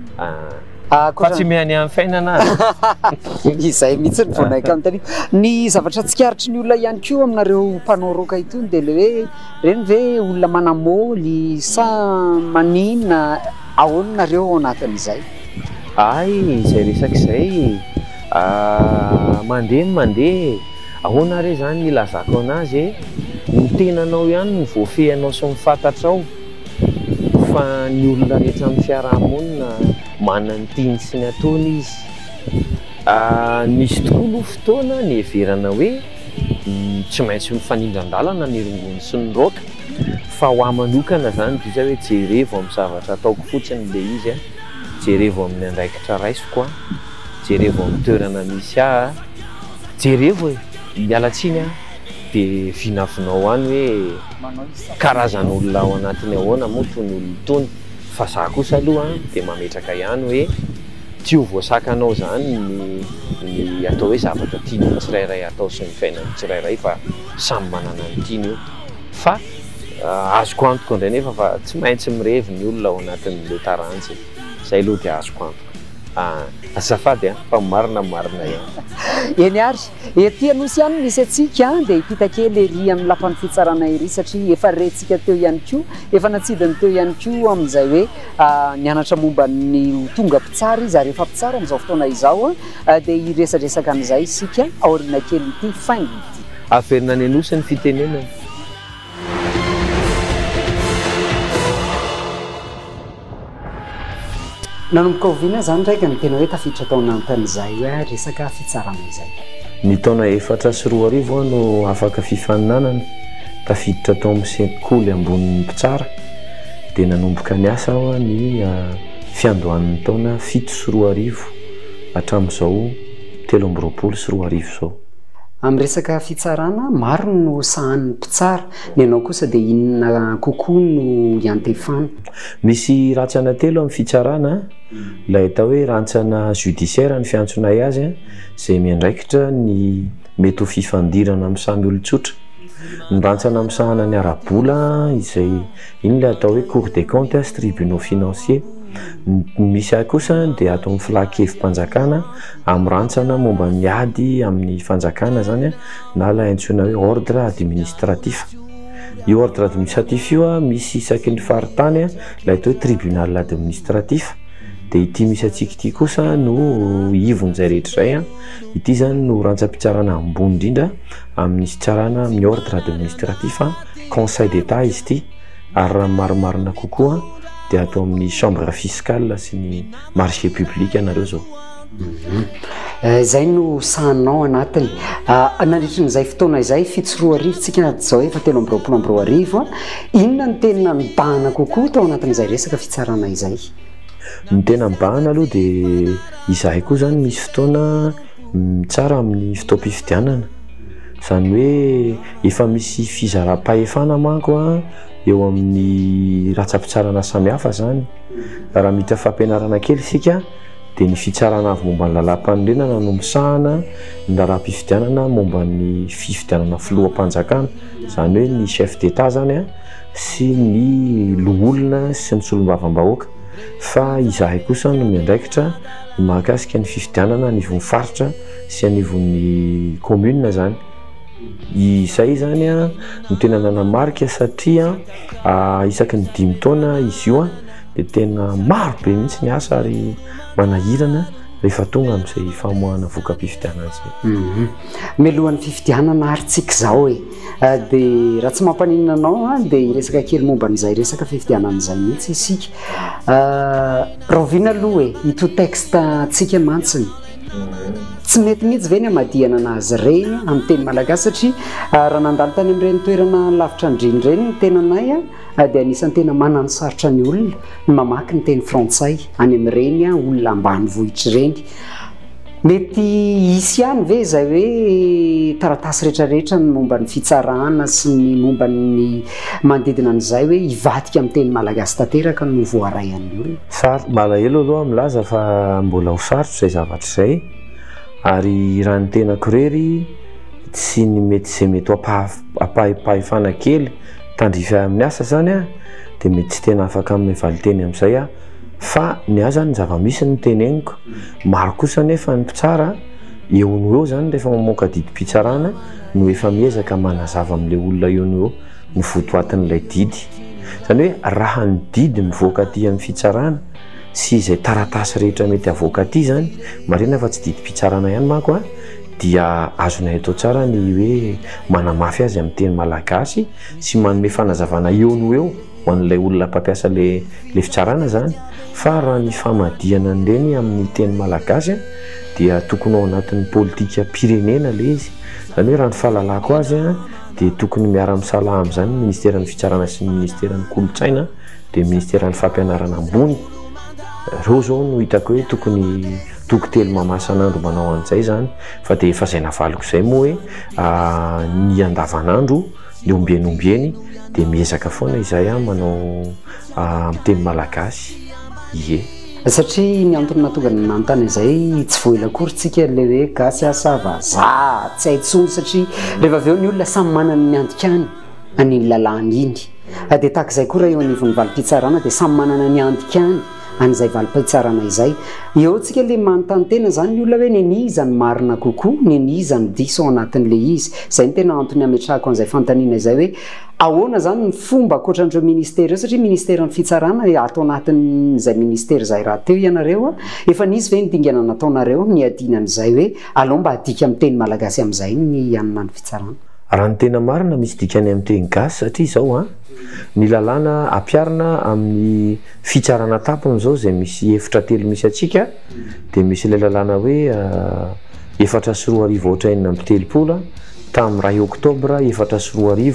Fa tsy mianiany fiainana. Izay mihitsy ny vonaika amin'ny ny zavatra tsikaritry ny olona ihany koa aminareo mpanao roka itony dia le hoe reny ve olona manamôly sa maninona ahoana nareo ao anatin'izay? Ay, izay resaka izay mandeha ahoana re zany ny ilazako anazy ny tenanao ihany ny voafehanao sy mifatatrao fa ny olona rehetra amin'ny fiarahamonina manana ny tiany sy ny ataony izy. Nisy tokoa aloha fotoana ny heverana hoe tsy maintsy mifanindran-dalana ny rongony sy ny roka fa ho ahy manokana zany dia hoe jerevo amin'ny zavatra ataoko fotsiny le izy jerevo amin'ny andraikitra raisiko jerevo amin'ny toerana misy jerevo mialatsiny dia vinavinao any hoe karazan'olona ao anatiny ahoana moa tony olona tony. Fa za kosa aloha dia mametraka ihany hoe tsy ho voasakanao zany ny atao hoe zavatra tian'ny tsirairay atao sy ny fiainany tsirairay fa samy manana ny tiany io. Fa azoko antoka indray nefa fa tsy maintsy mirevy ny olona ao anatin'le taranjy. Zay aloha dia azoko antoka. Azafady fa marina ihany. Eny ary ety anosy ihany misy atsika dia hipita kely ery amin'ny lapan'ny fitsarana ery satria efa rentsika teo ihany koa, efa natsidiny teo ihany koa amin'izay hoe nianatra momba ny tonga mpitsara izy ary efa mpitsara amin'izao fotoana izao dia hiresadresaka an'izay isika aorina kely ity faingo ity. Averina ny anosy ny fitenenana. nanomboka oviana zany ndraiky ny tena hoe tafiditra taona ampan'izay hoe resaka fitsarana izay. Ny taona 4 no afaka fifaninanana tafiditra tao amin'ny sekoly ambonin'ny mpitsara dia nanomboka ny asa aho ny fiandohan'ny taona 7 hatramin'izao 13 zao. Amin'ny resaka fitsarana maro no sahan'ny mpitsara ny anao kosa dia inona kokoa no iantefana? Misy rantsana telo amin'ny fitsarana ilay atao hoe rantsana judiciaire ny fiantsonay azy izay miandraikitra ny mety ho fifandirana amin'ny samy olon-tsotra. Ny rantsana misahana ny ara-bola izay iny ilay atao hoe cour des comptes, tribunaux financiers. Misy kosa dia atao amin'ny filakevim-panjakana amin'ny rantsana momba ny ady amin'ny fanjakana zany na ilay antsoina hoe ordre administratif. Io ordre administratif io misy isaky ny faritany ilay atao hoe tribunal administratif. Dia ity misy atsika ity kosa no ivon'izay rehetraizay ity zany no rantsa-pitsarana ambony indrindra amin'ny fitsarana amin'ny ordre administratif conseil d'état izy ity ary raha marimarina kokoa dia atao amin'ny chambre fiscale sy ny marché public anareo zao. Zay no sahanao anatiny nandritran'izay fotoana izay 7 tsika zao efa 13 inona ny tena mibahana kokoa tao anatin'izay resaka fitsarana izay? Ny tena mibahana aloha dia izahay koa zany misy fotoana tsara amin'ny fotoam-pifidianana zany hoe efa misy fizaram-pahefana manko eo amin'ny ratsa-pitsarana samihafa zany. Raha mita fampianarana kely isika dia ny fitsarana avy momba ny lalam-panorenana no misahana ny raharaham-pifidianana momba ny fifidianana filoham-panjakana zany hoe ny chef d'état zany sy ny loholona sy ny solombavam-bahoaka. Fa izahay kosa no miandraikitra mahakasika ny fifidianana anivon'ny faritra sy anivon'ny commune zany. Izay zany no tena nanamarika satria isaky ny 5 taona izy io dia tena maro be mihitsy ny asa ary manahirana rehefa tonga amin'izay famoahana voka-pifidianana izay. Mialohan'ny fifidianana aritsika zao dia raha tsy mampaninana anao dia resaka kely momba n'izay resaka fifidianana izay mihitsy isika. Raviana aloha ito texte tsika mantsiny tsy mety mihitsy ve ny amadihana anazy ireny amin'ny teny malagasy satria raha nandalo tany amin'ireny toerana lavitra indrindra ireny ny tenanay dia anisan'ny tena mananosarotra ny olona ny mamaky ny teny frantsay any amin'ireny olona ambanivohitra ireny. Mety hisy ihany ve izay hoe taratasy rehetrarehetra ny momba ny fitsarana sy ny momba ny manodidina an'izay hoe hivadika amin'ny teny malagasy tanteraka no voaray an'ny olona? Malahelo aloha milaza fa mbola ho sarotra izay zavatra izay ary raha ny tena korery tsy ny mety izay mety apahipahifana kely tandrify amin'ny asa zany dia mety tsy tena afaka amin'ny valiteny amin'izay fa ny aza ny zava-misy ny teneniko. Maro kosa nefa ny mpitsara eo no eo zany rehefa mamoaka didim-pitsarana no efa miezaka manazava amin'ilay olona eo no eo ny votoatin'ilay didy zany hoe raha ny didy mivoaka aty amin'ny fitsarana sy izay taratasy rehetra mety avoaka aty zany marina fa tsy didim-pitsarana ihany manko dia azonay atao tsara ny hoe manamafy azy amin'ny teny malagasy sy manome fanazavana eo no eo ho an'ilay olona mpampiasa le fitsarana zany. Fa raha ny famadihana an'ireny amin'ny teny malagasy dia tokony ao anatin'ny politika pirenena le izy zany hoe raha ny fahalalako azy dia tokony miara-misalaha amin'izany ny ministeran'ny fitsarana sy ny ministeran'ny kolotsaina dia ministeran'ny fampianarana ambony. Reo zao no hitako hoe tokony toko-telo mamasan'andro manao an'izay zany fa dia efa izay navaliko izay moa hoe ny andavanandro ny ombieny dia miezaka foana izay manao amin'ny teny malagasy. Satria ny antony natonga ny nanontany izay tsy voela akory tsika le hoe gasy asava za tsy haintsony satria rehefa avy eo ny olona samy manana ny andikany an'iny lalàna iny dia tahak'izay koa raha eo anivon'ny valim-pitsarana dia samy manana ny andikany an'izay valim-pitsarana izay. Eo tsika le manontany tena zany ny olona hoe neniza ny marina kokoa neniza ny diso ao anatin'le izy. Izay ny tena antony ametrahako an'izay fantaniana izay hoe ahoana zany ny fomba ankoatran'ireo ministera eo satria ministeran'ny fitsarana atao anatin'izay ministera izay raha teo ianareo efa nisy ve nydingana nataonareo ny adinan'izay hoe alao mba adika amin'ny teny malagasy amin'izay ny anona ny fitsarana? raha ny tena marina misy dikany amin'ny teny gasy satria izao ny lalàna ampiarina amin'ny fitsarana tapony zao zay misy efitra telo misy atsika dia misy ilay lalàna hoe 4:4 tamin'ny 2 oktobra 4:4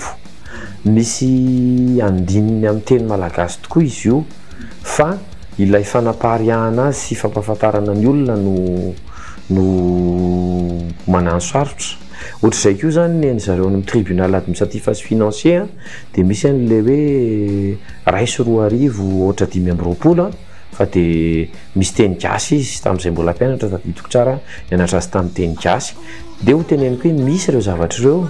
misy andininy amin'ny teny malagasy tokoa izy io fa ilay fanapariahana azy sy fampahafantarana ny olona no manano sarotra ohatr'izay koa zany ny zareo amin'ny tribunal administratif sy financier dia misy an'le hoe 2:4 ohatra 5:20 fa dia misy teny gasy izy tamin'izay mbola mpianatra tadidiko tsara nianatra azy tamin'ny teny gasy dia ho teneniko hoe misy ireo zavatra ireo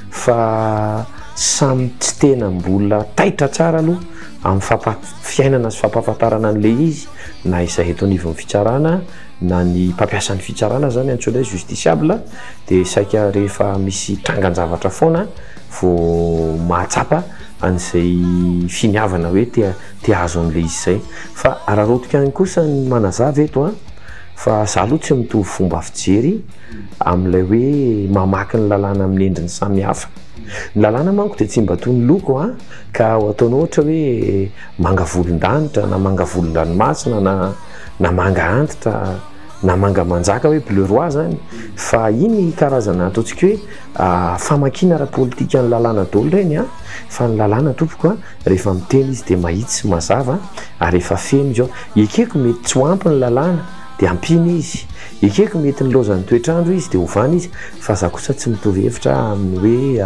fa samy tsy tena mbola taitra tsara aloha amin'ny fiainana sy fampahafantarana an'le izy na izay eto anivon'ny fitsarana na ny mpampiasan'ny fitsarana zany antsoina hoe justiciable dia saika rehefa misy trangan-javatra foana vao mahatsapa an'izay finiavana hoe tia azo an'le izy zay fa raha rotika any kosa ny manazava eto fa za aloha tsy mitovy fomba fijery amin'ilay hoe mamaky ny lalàna amin'ny endriny samihafa ny lalàna manko dia tsy mba toy ny loko ka ataonao ohatra hoe manga volondanitra na manga volon-dranomasina na manga antitra na manga manjaka hoe bleu roi zany fa iny karazana ataontsika hoe famakina ara-politika ny lalàna daholo reny fa ny lalàna tompoko rehefa miteny izy dia mahitsy sy mazava ary rehefa feno izy ao ekeko mety tsy ho ampy ny lalàna dia ampiny izy ekeko mety ny lozan'ny toetrandro izy dia hovana izy fa za kosa tsy mitovy hevitra amin'ny hoe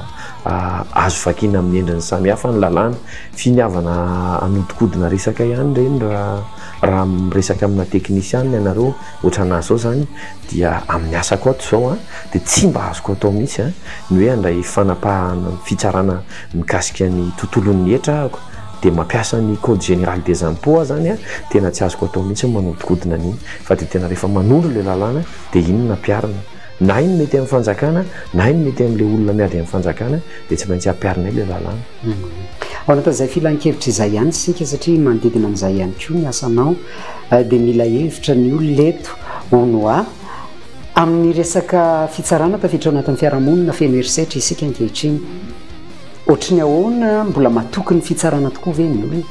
azo vakina amin'ny endriny samihafa ny lalàna finiavana anodikodina resaka ihany reny raha miresaka amina teknisiany ianareo ohatranazy zao zany dia amin'ny asako ato zao dia tsy mba azoko atao mihitsy ny hoe andray fanapahana fitsarana mikasika ny tontolon'ny hetrahako dia mampiasa ny code général des impôts zany tena tsy azoko atao mihitsy manodikodina an'iny fa dia tena rehefa manolo ilay lalàna dia iny nampiarina na iny mety amin'ny fanjakana na iny mety amin'ilay olona miady amin'ny fanjakana dia tsy maintsy ampiarina ilay lalàna ao anatin'izay filan-kevitra izay ihany sika satria manodidina amin'izay ihany koa ny asanao dia mila hevitra ny olona eto ono amin'ny resaka fitsarana tafiditra ao anatin'ny fiarahamonina feno herisetra isika ankehitriny ohatrany ahoana mbola matoky ny fitsarana tokoa ve ny olona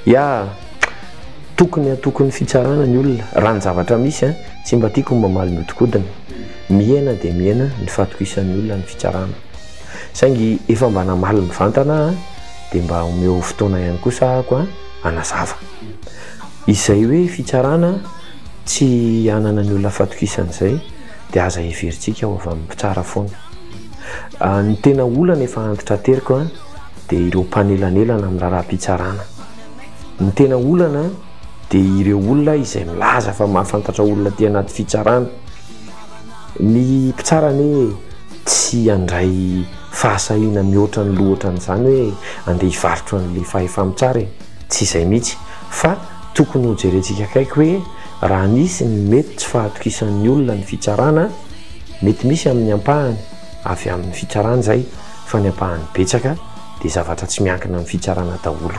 tokony atoky ny fitsarana ny olona raha ny zavatra misy tsy mba tiako mamaly miodikodina miaina dia miaina ny fahatokisan'ny olona ny fitsarana saingy efa mba namaly mivantana dia mba omeo fotoana ihany kosa ako anazava izay hoe fitsarana tsy anana ny olona fahatokisan'izay dia aza heverintsika ao avy amin'ny mpitsara foana ny tena olana efa antitra teriko dia ireo mpanelanelana amin'ny raha-mpitsarana ny tena olana dia ireo olona izay milaza fa mahafantatra olona ty anaty fitsarana ny mpitsarany tsy andray fahasahina mihoatra ny lohatran'izany hoe andeha hivarotro an'le fahefa-mitsara tsy izay mihitsy fa tokony ho jerentsika kaiky hoe raha nisy ny mety tsy fahatokisan'ny olona ny fitsarana mety misy amin'ny ampahany avy amin'ny fitsarana zay fa ny ampahany betsaka dia zavatra tsy miankina amin'ny fitsarana daholo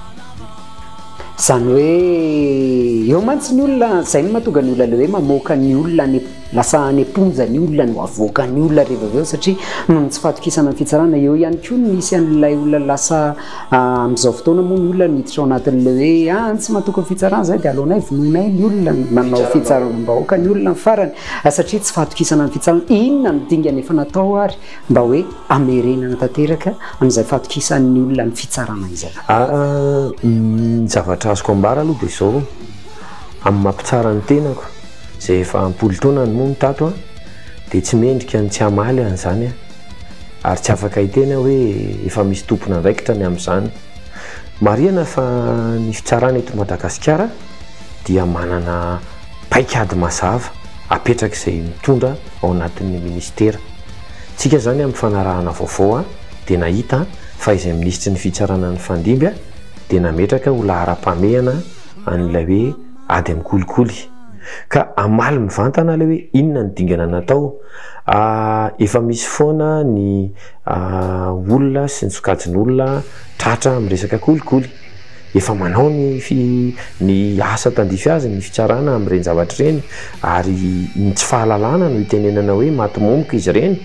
zany hoe eo mantsy ny olona zay ny mahatonga ny olona le hoe mamoaka ny olona lasa any amponja ny olona no avoaka ny olona rehefa avy eo satria noho ny tsy fahatokisana ny fitsarana eo ihany koa misy an'ilay olona lasa amin'izao fotoana moa ny olona niditra ao anatin'le hoe tsy mahatoky ny fitsarana zay dia alohanay vononay ny olona manao fitsarana mbahoaka ny olona ny farany satria tsy fahatokisana ny fitsarana inona ny dingana efa natao ary mba hoe amerenana tanteraka amin'izay fahatokisan'ny olona ny fitsarana izay zavatra azoko ambara aloha dia izao amin'ny mampitsara ny tenako zay efa ampolitaona ny moa mitato dia tsy mendrika ny tsy hamaly an'izany ary tsy afaka hitena hoe efa misy tompona andraikitra ny amin'izany marihana fa ny fitsarana eto Madagasikara dia manana paikady mazava apetraka izay mitondra ao anatin'ny ministera tsika zany amin'ny fanarahana vaovao dia nahita fa izay ministry ny fitsarana ny Fandimby dia nametraka ho lahara-pamehana an'ilay hoe ady amin'ny kolikoly ka amaly mivantana ilay hoe inona ny dingana natao efa misy foana ny olona sy ny sokajin'olona tratra amin'ny resaka kolikoly efa manao ny asa tandify azy ny fitsarana amin'ireny zavatra ireny ary ny tsy fahalalana no hitenenana hoe maty momoka izy ireny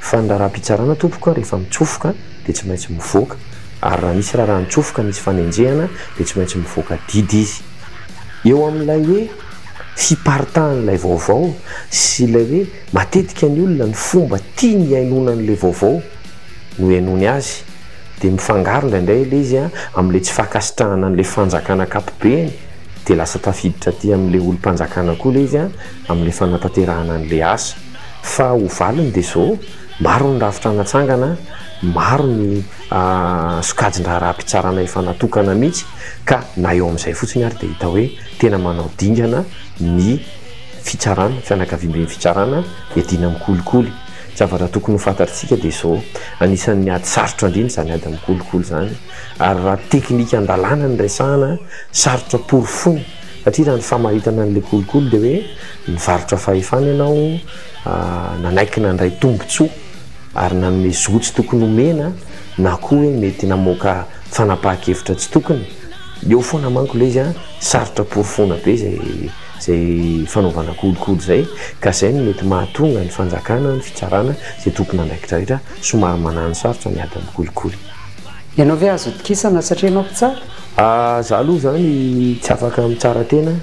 fa nda raha-pitsarana tompoka rehefa mitsofoka dia tsy maintsy mivoaka ary raha misy raha mitsofoka misy fanenjehana dia tsy maintsy mivoaka didy izy eo amin'ilay hoe fiparitahan'ilay vaovao sy ilay hoe matetika ny olona ny fomba tia ny hainonan'ilay vaovao no hainony azy dia mifangaro indraindray ilay izy amin'ilay tsy fankasitrahana an'ilay fanjakana akapobeany dia lasa tafiditra aty amin'ilay olom-panjakana koa ilay izy amin'ilay fanatanterahana an'ilay asa fa ho valiny dia zao maro ny rafitra anatsangana maro ny sokajin-draha raha-pitsarana efa natokana mihitsy ka na eo amin'izay fotsiny ary dia hita hoe tena manao dingana ny fitsarana fianakaviam-ben'ny fitsarana edina mikolikoly zavatra tokony ho fantatritsika dia zao anisan'ny ady sarotra indrindra zany ady mikolikoly zany ary raha teknika an-dalàna ny resahana sarotra porofony satria raha ny famaritana n'ilay kolikoly dia hoe nivarotra fahefana ianao nanaikina ndray tombontsoa ary nanome zotsy tokony homena na koa hoe mety namoaka fanapahan-kevitra tsy tokony eo foana manko ilay izy sarotra porofona be zay fanaovana kolikoly zay ka zay no mety mahatonga ny fanjakana ny fitsarana zay tompony andraikitra rehetra somary manano sarotra ny ady amin'ny kolikoly ianao ve azo tokisana satria ianao mpitsara za aloha zany tsy afaka mitsara tena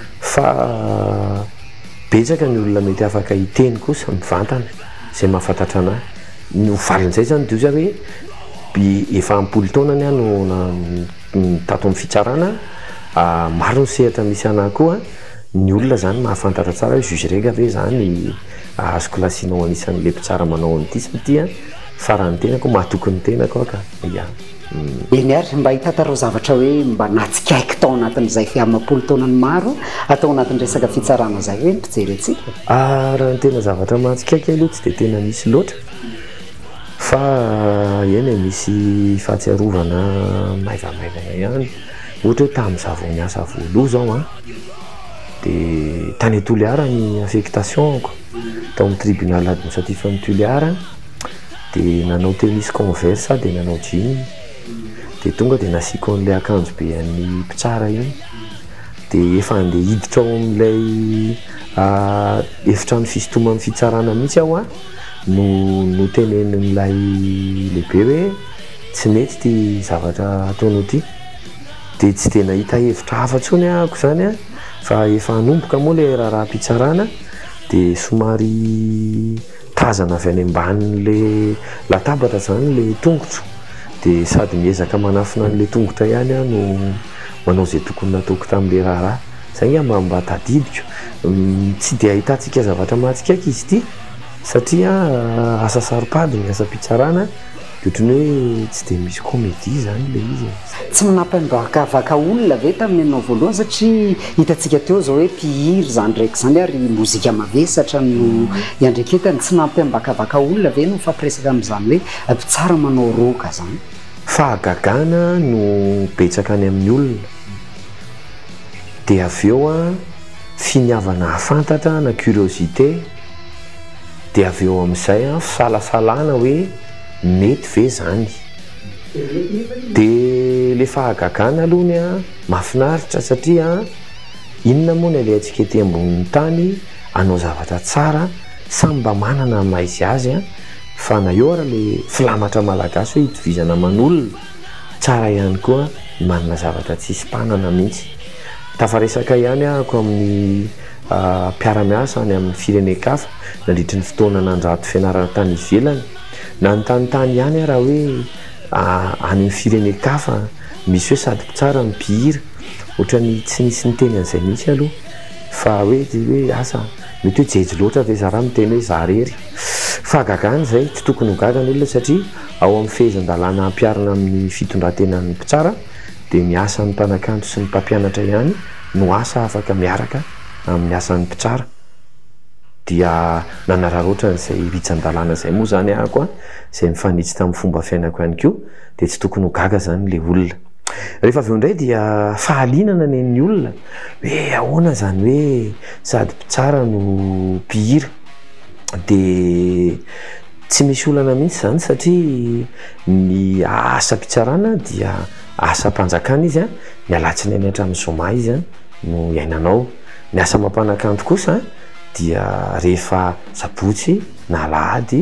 fa betsaka ny olona mety afaka hiteny kosa mivantana zay mahafantatra anahy no valin'izay zany dio za hoe efa ampolo taonany aho no tato amin'ny fitsarana maro ny sehatra misy anahy koa ny olona zany mahafantatra tsara hoe juge reka ve zany azoko lasinao anisan'le mpitsara manao an'ity satria farany tenako mahatoky ny tenako ka ia eny ary mba hitantarao zavatra hoe mba natsikaiky tao anatin'izay fiamapolo taonany maro atao anatin'ny resaka fitsarana zay hoe mpijery atsika raha ny tena zavatra matsikaiky aloha tsy dia tena misy loatra fa eny misy fahatsiarovana maivamaivana ihany ohatra hoe tamin'izavo niasa voaloha zao dia tany Toliara ny affectationko tao amin'ny tribunal administratif amin'ny Toliara dia nanao tennis converse dia nanao jean dia tonga dia nasiako an'ilay akanjo be an'ny mpitsara iny dia efa andeha hiditra ao amin'ilay efitrano fisintoman'ny fitsarana mihitsy aho no tenenin'ilay lehibe hoe tsy mety ty zavatra ataonao ty dia tsy dia nahita hevitra hafa-tsony ahako zany fa efa hanomboka moa ilay raha-pitsarana dia somary tazana avy any ambanin'lay latabatra zany ilay tongotro dia sady miezaka manafina an'ilay tongotra ihany no manao izay tokony nataoko tamin'ilay raharaha zay mba tadidiko tsy dia ahitantsika zavatra matsikaiky izy ity satria asa saropady ny asa pitsarana dia ohatrany hoe tsy dia misy comédie zany ilay izy tsy manampambakavaka olona ve tamin'ny anao voalohany satria hitantsika teo zao hoe mpihiry zany raiky zany ary mozika mavesatra no iandreketany tsy nampiambakavaka olona ve no fampiresaka amin'izany hoe mpitsara manao roka zany fahagagana no betsaka any amin'ny olona dia avy eo finiavana hafantatra na curiosité dia avy eo amin'izay fisalasalana hoe mety ve zany dia le fahagagana alohany mahafinaritra satria inona moa ny alehantsika ety ambonin'ny tany anao zavatra tsara samy mba manana maizy azy fa na eo ara le filamatra malagasy hoe hitovizana aman'olona tsara ihany koa manana zavatra tsisy mpanana mihitsy tafaresaka ihany ahako amin'ny mpiara-miasa any amin'ny firenen-kafa nandritry ny fotoana nandrato fianarana tany ivelany na ny tanytany ihany raha hoe any amin'ny firenen-kafa misy hoe sady mpitsara ny mpihira ohatrany tsy nisy ny teny an'izay mihitsy aloha fa hoe asa mety hoe jejo loatra ve zaraha miteny hoe za rery fahagagana zay tsy tokony ho gagany olona satria ao amin'ny fehezan-dalàna ampiarina amin'ny fitondrantenan'ny mpitsara dia miasa ny mpanakanto sy ny mpampianatra ihany no asa afaka miaraka amin'ny asan'ny mpitsara dia nanararoatra n'izay ritsan-dalàna zay moa zany ahako zay mifanitsy tamin'ny fomba fiainako ihany koa dia tsy tokony ho gaga zany le olona rehefa avy eo indray dia fahalinana nen'ny olona hoe ahoana zany hoe sady mpitsara no mpihira dia tsy misy olana mihitsy zany satria ny asa mpitsarana dia asa mpanjakana izy ny alatsiny any hatramin'ny zoma izy no iainanao ny asa mampanakanto kosa dia rehefa sabotsy na alahady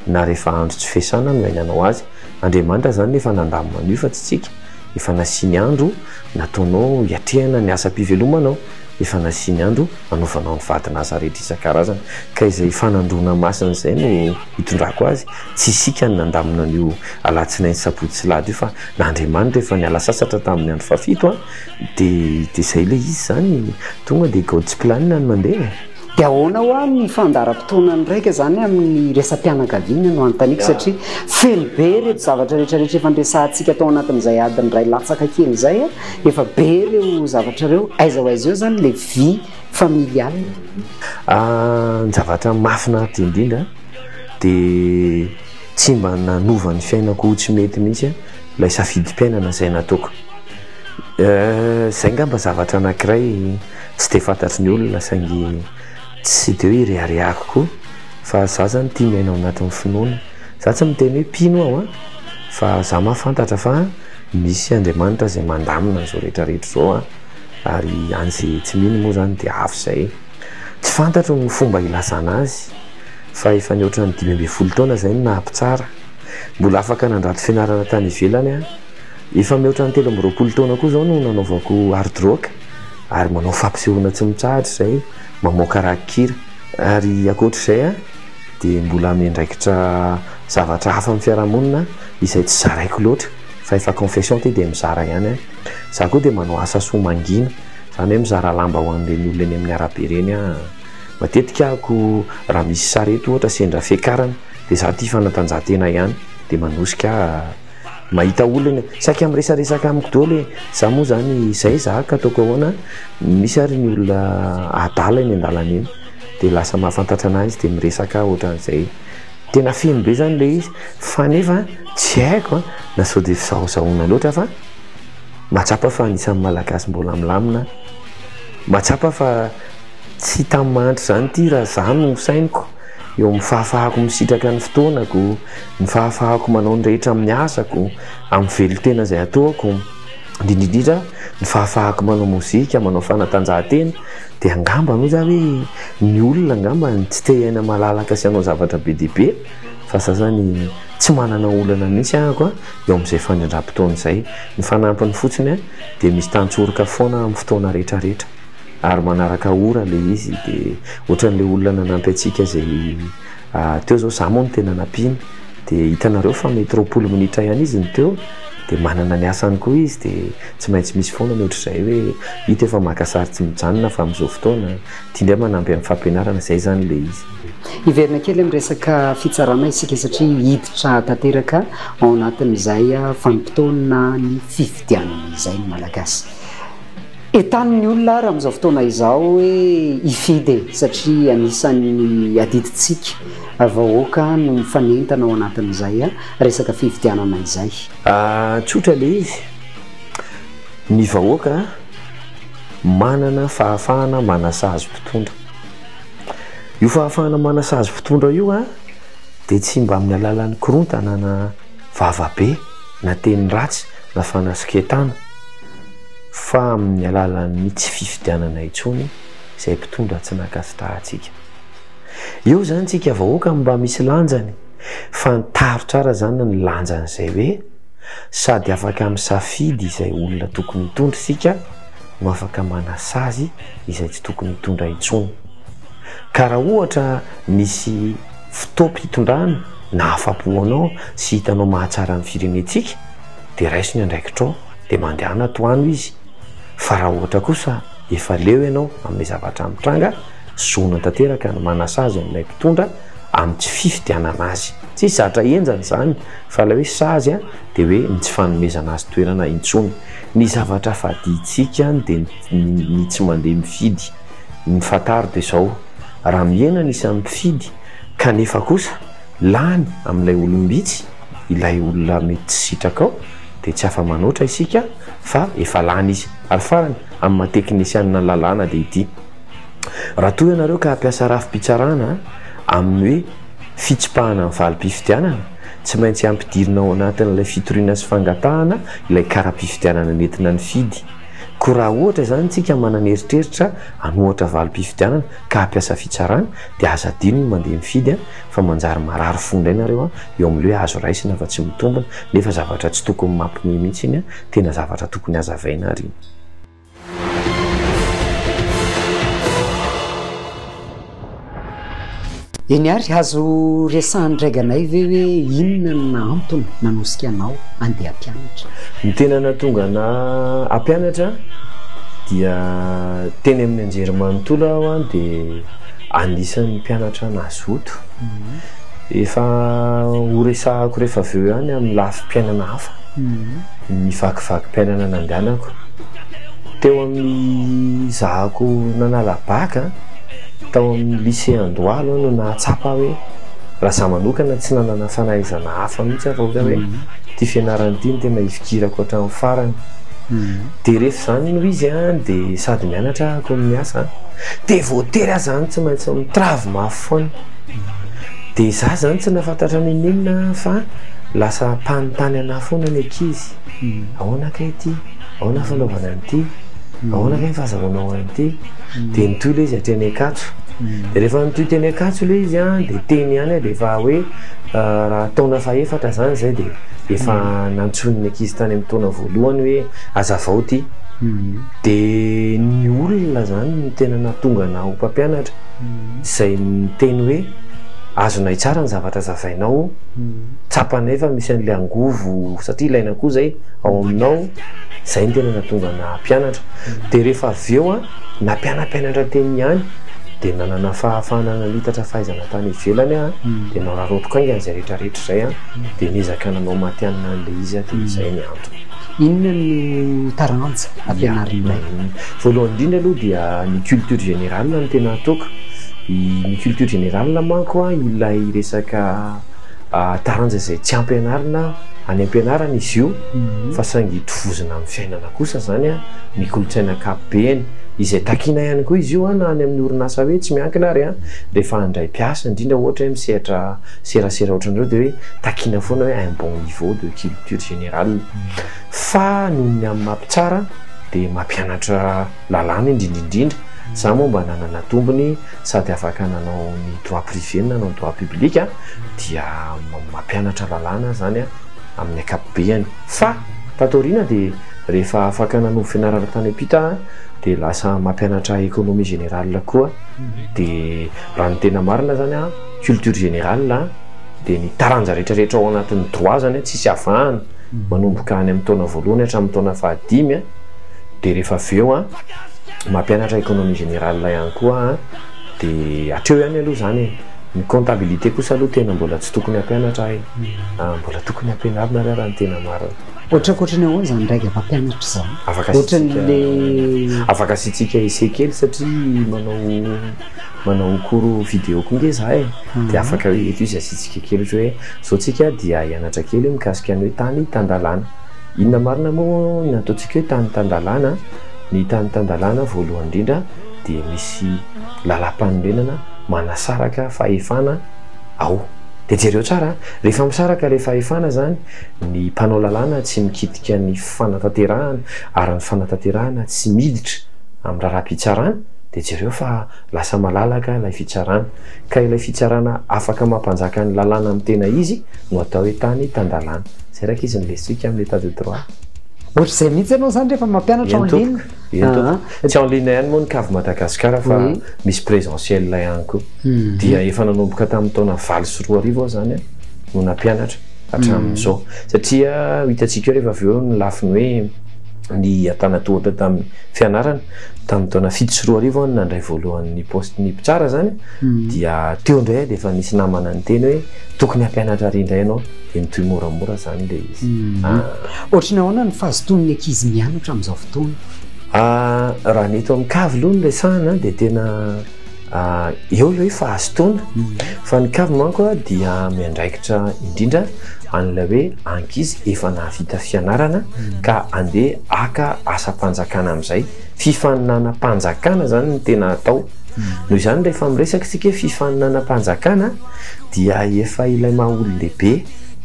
na rehefa andro tsy fesana no lainanao azy. Andriamanitra zany nefa nandamina an'io fa tsy tsika. Efa nasiany andro nataonao hiatrehana ny asa-pivelomanao. Efa nasiany andro anaovanao ny vadinasa rehetra isan-karazany. Ka izay fanandrona masina izay no hitondrako azy. Tsy isika ny nandamina an'io alatsinainy sabotsy sy lahady io fa n'Andriamanitra efa niala sasatra tamin'ny andro fafito dia izay ilay izy zany tonga dia God's plan no mandeha. Dia ahoana ho a ny fandaram-potoana ndraika zany amin'ny resam-pianakaviana no anontaniako satria feno be reto zavatra rehetrarehetra efa andresantsika tao anatin'izay adiny ray latsaka kely izay efa be ireo zavatra ireo aiza ho aiza eo zany le vie familiale. Ny zavatra mahafinaritra indrindra dia tsy mba nanova ny fiainako tsy mety mihitsy ilay safidim-piainana izay nataoko. Izay ngamba zavatra anankiray tsy dia fantatry ny olona saingy tsy dia hoe irehareako koa fa za zany tia miaina ao anatin'ny finoana. Za tsy miteny hoe mpino aho fa za mahafantatra fa misy Andriamanitra izay mandamina izao rehetrarehetra izao ary an'izay tsy mino moa zany dia afo izay. Tsy fantatro ny fomba ilazana azy fa efa ny ohatran'ny 15 taona izay no nahampitsara. Mbola afaka nandrato fianarana tany ivelany efa mihoatra ny 13 taona koa zao no nanaovako hard rock ary manao fampisehoana tsy mitsahatra izay, mamoaka rakikira ary akoatr'izay dia mbola miandraikitra zavatra hafa amin'ny fiarahamonina izay tsy zaraiko loatra fa efa confession ty dia mizara ihany. Za koa dia manao asa soa mangina zany hoe mizara lamba ho an'ireny olona eny amin'ny arabe reny matetika ako raha misy sarety ohatra sendra fiakarana dia za tia fanatanjahantena ihany dia manosika mahita olona saika miresaresaka amiko daholo za moa zany izay za ka ataoko ahoana misy ary ny olona adala eny an-dalana eny dia lasa mahafantatra anazy dia miresaka ohatran'izay. Tena feno be zany le izy fa nefa tsy haiko na sao dia fisaosaona loatra fa mahatsapa fa anisan'ny malagasy mbola milamina, mahatsapa fa tsy tamin'ny mahantra zany ty raha za no sainiko eo amin'ny fahafahako misitraka ny fotoanako, ny fahafahako manao ny rehetra amin'ny asako, amin'ny velotena izay ataoko, indrindrindrindra ny fahafahako manao mozika, manao fanatanjahantena dia angamba aloha za hoe ny olona angamba tsy te hiaina malalaka sy hanao zavatra be dia be fa za zany tsy manana olana mihitsy ahako eo amin'izay fanindram-potoana izay. Ny fanampiny fotsiny dia misy tantsoroka foana amin'ny fotoana rehetrarehetra ary manaraka ora le izy dia ohatran'ilay olona nanampy antsika izay teo zao za moa no tena nampiany dia hitanareo fa mety 30 minitra ihany izy ny teo dia manana ny asany koa izy dia tsy maintsy misy foana ny ohatr'izay hoe hita efa makasary tsy mijanona fa amin'izao fotoana tiandray manampy amin'ny fampianarana izay zany le izy. Iverina kely amin'ny resaka fitsarana isika satria hiditra tanteraka ao anatin'izay vanim-potoana ny fifidianana izay ny malagasy. Etan'ny olona raha amin'izao fotoana izao hoe hifidy satria anisan'ny adidintsika vahoaka no mifanentana ao anatin'izay resaka fifidianana izay. Tsotra le izy ny vahoaka manana fahafahana manasazy mpitondra. Io fahafahana manasazy mpitondra io dia tsy mba amin'ny alalan'ny korontana na vavabe na teny ratsy na fanasiketana fa amin'ny alalan'ny tsy fifidianana intsony izay mpitondra tsy nakasitrahantsika. Eo zany tsika vahoaka mba misy lanjany fa nitaro tsara zany ny lanjan'izay hoe sady afaka misafidy izay olona tokony hitondra isika no afaka manasazy izay tsy tokony hitondra intsony. Ka raha ohatra misy fitaom-pitondrana na afapo sy hitanao mahatsara ny firenentsika dia raisiny andraikitrao dia mandehana toano izy. Fa raha ohatra kosa efa leo ianao amin'ny zavatra mitranga zona tanteraka ny manasazy amin'ilay mpitondra amin'ny tsy fifidianana azy. Tsy zatra enjany zany fa ilay hoe sazy dia hoe ny tsy fanomezana azy toerana intsony. Ny zavatra fadintsika dia ny tsy mandeha mifidy. Ny fataro dia izao raha miaina nisan'ny mpifidy kanefa kosa lany amin'ilay olombitsy ilay olona mety tsy sitraka ao dia tsy afa manoatra isika fa efa lany izy. Ary farany amin'ny mahateknisianina lalàna dia ity raha toy ianareo ka hampiasa rafi-pitsarana amin'ny hoe fitsipahana amin'ny valim-pifidianana tsy maintsy ampidirina ao anatin'ilay fitoriana sy fangatahana ilay kara-pifidianana nentina ny fidy. ko raha ohatra zany tsika mananeritreritra anohatra valim-pifidianana ka hampiasa fitsarana dia aza dino no mandeha mifidy fa manjary marary fonda inareo eo amin'le hoe azo raisina fa tsy mitombona nefa zavatra tsy tokony mampiomehy mihitsy iny tena zavatra tokony hazavaina ary eny ary azo resahandraiganay ve hoe inona na antony nanosika anao andeha ampianatra ny tena natonga na ampianatra dia teny amin'ny anjery manontolo aho dia anisan'ny mpianatra nazoto efa horesahako rehefa avy eo ihany amin'ny lafim-piainana hafa ny vakivakim-piainana nandehanako teo amin'ny zahako nanala baka tao amin'ny lycée Andohalo no nahatsapa hoe raha za manokana tsy nanana fanaizana hafa mihitsy fa ohatra hoe ty fianarana ity no tena hifikirako hatramin'ny farany dia rehefa zany no izy dia sady mianatra ako amin'ny asa dia voatery aho zany tsy maintsy mitravy mafy foana dia za zany tsy nafantatra ninina fa lasa mpanontany ana foana ny ankizy ahoana kay ity ahoana fanaovana an'ity ahoana kay fahazahoanao an'ity dia nitoy ilay izy hatreny akatso dia rehefa nitoy teny akatso ilay izy dia teny ihany dia efa hoe raha taona fahefatra zany zay dia efa nantsony ny ankizy tany amin'ny taona voalohany hoe azavao ty dia ny olona zany no tena natonga na ho mpampianatra izay miteny hoe azonay tsara ny zavatra zavainao tsapanay fa misy an'ilay angovo satria ilaina koa zay ao aminao zay ny tena natonga na mpianatra dia rehefa avy eo nampianampianatra teny ihany dia nanana fahafahana nalitatra fahaizana tany ivelany dia nararotoka ainga an'izay rehetrarehetra zay dia nizaka nanao matianina an'ilay izy dia zay ny antony inona no taranja ampianarinay voalohany indrindra aloha dia ny culture générale no tena ataoko ny culture générale manko ilay resaka taranja izay tsy ampianarina any ampianarana izy io fa saingy tovozina amin'ny fiainana kosa zany ny kolotsaina kapobeny izay takina ihany koa izy io na any amin'ny orinasa hoe tsy miankina ary rehefa handray mpiasa indrindra ohatra hoe misehatra serasera ohatran'ireo dia hoe takina foana hoe un bon niveau de culture générale fa noho ny amin'ny mampitsara dia mampianatra lalàna indrindraindrindra za moa mba nanana tombony sady afaka nanao ny droit privé nanao droit public dia mampianatra lalàna zany amin'ny ankapobeny fa tatoriana dia rehefa afaka nanao fianarana tany ampita dia lasa mampianatra économie générale koa dia raha ny tena marina zany culture générale dia ny taranja rehetrarehetra ao anatin'ny droit zany tsisy avahana manomboka any amin'ny taona voalohany hatramin'ny taona fahadimy dia rehefa avy eo mampianatra économie générale ihany koa dia atreo ihany aloha zany ny comptabilité kosa aloha tena mbola tsy tokony hampianatra mbola tokony hampianarina raha ny tena marina ohatrakotrany ahoana zany ndraiky mampianatra zany afaka asitsika ese kely satria manao koro vidéo koa nge za dia afaka hoe eto izy asitsika kely ohatra hoe zao tsika dia hianatra kely mikasika ny hoe tany tandalàna inona marina moa ny ataontsika hoe tany tandalàna ny tany tandalàna voalohany indrindra dia misy lalam-panorenana manasaraka fahefana ao dia jereo tsara rehefa misaraka ilay fahefana zany ny mpanao lalàna tsy mikitika ny fanatanterahana ary ny fanatanterahana tsy miditra amin'ny raharam-pitsarana dia jereo fa lasa malalaka ilay fitsarana ka ilay fitsarana afaka mampanjaka ny lalàna amin'ny tena izy no atao hoe tany tandalàna zay raka izy nylesitsika amin'ny état de droit ohatr'izay mihitsy ianao zany rehefa mampianatra en ligne tsy en ligne ihany moa ny cave Madagasikara fa misy présentiel ihany koa dia efa nanomboka tamin'ny taona 24 aho zany no nampianatra hatramin'izao satria hitantsika rehefa avy eo ny lafiny hoe ny atanatohatra tamin'ny fianarana tamin'ny taona 7 nandray voalohan'ny poste ny mpitsara zany dia teo indray dia efa nisy namana ny teny hoe tokony hampianatra ary indray ianao dia nitoy moramora zany le izy ohatrany ahoana ny fahazotoan'ny ankizy mianatra amin'izao fotoana raha ny eto amin'ny kavy aloha ny resahana dia tena eo ilay hoe fahazotoana fa ny kavy manko dia miandraikitra indrindra an'ilay hoe ankizy efa nahavita fianarana ka andeha aka asa-panjakana amin'izay fifaninana-panjakana zany ny tena atao noho izany rehefa miresaka tsika fifaninana-panjakana dia efa ilay maha olo lehibe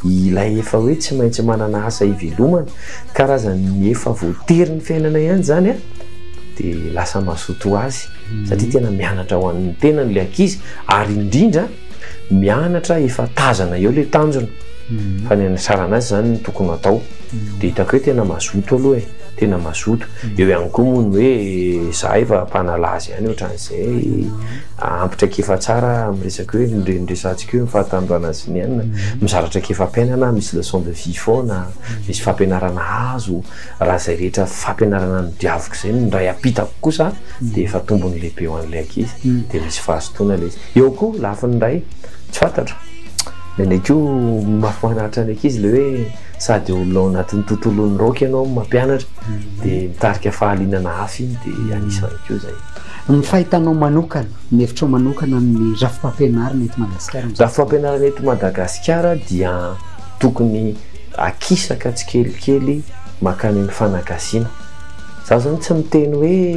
ilay efa hoe tsy maintsy manana asa ivelomana karazany efa voatery ny fiainana ihany zany a dia lasa mazoto azy satria tena mianatra ho an'ny tenany le ankizy ary indrindra mianatra efa tazana eo le tanjona fa ny anasarana azy zany tokony atao dia hitako hoe tena mazoto aloha e tena mazoto eo ihany koa moa ny hoe za efa mpanalazy ihany ohatran'izay ampitra kefa tsara miresaka hoe ndresantsika hoe mifahatandroana azy ny ihany mizaratra kefa ampiainana misy leçon de vie foana misy fampianarana hazo raha izay rehetra fampianarana ny diaviko izay no ndray apitako kosa dia efa tombony lehibe ho an'ilay ankizy dia misy fahazotoana le izy eo koa lafiny ndray tsy fantatra ndraindraiky io mahafinaritra ny ankizy le hoe sady olona ao anatin'ny tontolon'ny roka ianao mampianatra dia mitarika fahalinana hafa iny dia anisany koa zay ny fahitanao manokana ny hevitrao manokana amin'ny rafim-pampianarana eto Madagasikara rafim-pampianarana eto Madagasikara dia tokony akisaka tsikelikely makany ny fanagasiana za zany tsy miteny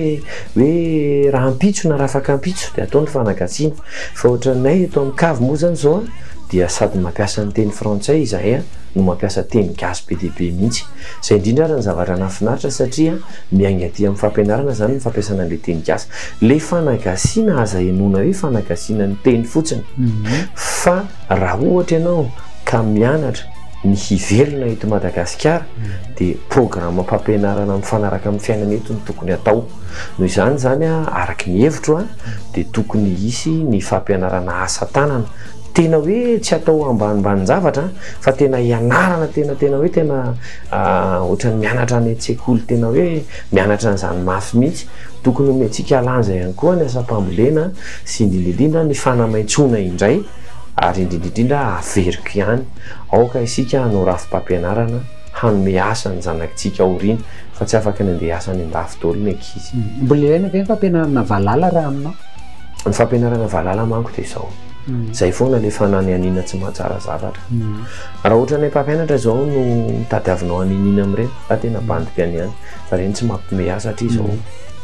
hoe raha ampitso na raha afaka ampitso dia atao ny fanagasiana fa ohatranay eto amin'ny kavy moa zany zao dia sady mampiasa ny teny frantsay izahay no mampiasa teny gasy be dia be mihitsy izay indrindra ary ny zavatra nahafinaritra satria miainga aty amin'ny fampianarana zany ny fampiasana an'ilay teny gasy le fanagasiana aza enona hoe fanagasiana ny teny fotsiny fa raha ohatra ianao ka mianatra ny hivelona eto Madagasikara dia programme fampianarana mifanaraka amin'ny fiainana eto no tokony atao noho izany zany araky ny hevitro dia tokony hisy ny fampianarana asa tanana tena hoe tsy atao ambanimbany zavatra fa tena ianarana tena hoe tena ohatrany mianatra any an-tsekoly tena hoe mianatra an'izany mafy mihitsy tokony omentsika lanja ihany koa ny asam-pambolena sy indrindrindrindra ny fanamaintsona indray ary indrindrindrindra averiko ihany aoka isika hanao rafim-pampianarana hanome asa ny zanakitsika aoriana fa tsy afaka ny andeha asa ny andafy daholo ny ankizy mbola ilaina ve ny fampianarana valala raha aminao ny fampianarana valala manko dia izao zay foana le fanany anina tsy mahatsara zavatra raha ohatra ny mpampianatra zao no tadiavinao aninina amin'ireny fa tena bandikany ihany fa reny tsy mampime asa satria zao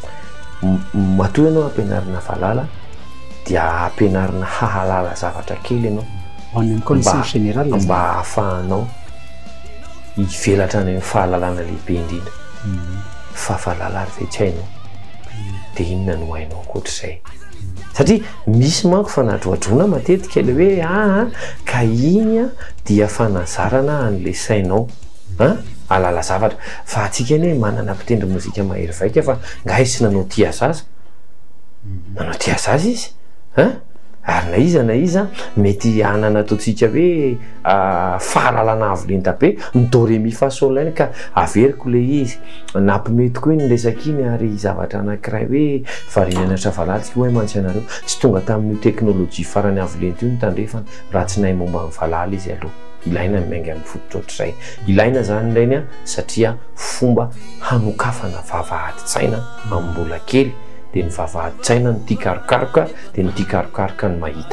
matoa ianao ampianarana valala dia ampianarana hahalala zavatra kely ianao amin'ny connaissance générale mba ahafahanao hivelatra any amin'ny fahalalana lehibe indrindra fa fahalala ary ve tsy hainao dia inona no hainao ankoatr'izay satria misy manko fanadroadrona matetika le hoe ka iny dia fanazarana an'le sainao alala zavatra fa atsika iny hoe manana mpitendry mozika mahery vaika fa ngahy sy nanao tia zaza nanao tia zaza izy ary na iza mety anana ataotsika hoe fahalalana avo lenta be ny doremi fa solainy ka averiko le izy nampimety koa iny resaka iny ary zavatra anankiray hoe varianatra valatsika hoe mantsy anareo tsy tonga tamin'io teknôlôjia farany avo lenta io nitandrefana raha tsy nahay momba ny valala izy aloha ilaina miainga amin'ny fototra ohatr'izay ilaina zany ireny satria fomba hanokafana vavahady-tsaina amin'ny mbola kely dia ny vavahady-tsaina ny tia karokaroka dia ny tia karokaroka ny mahita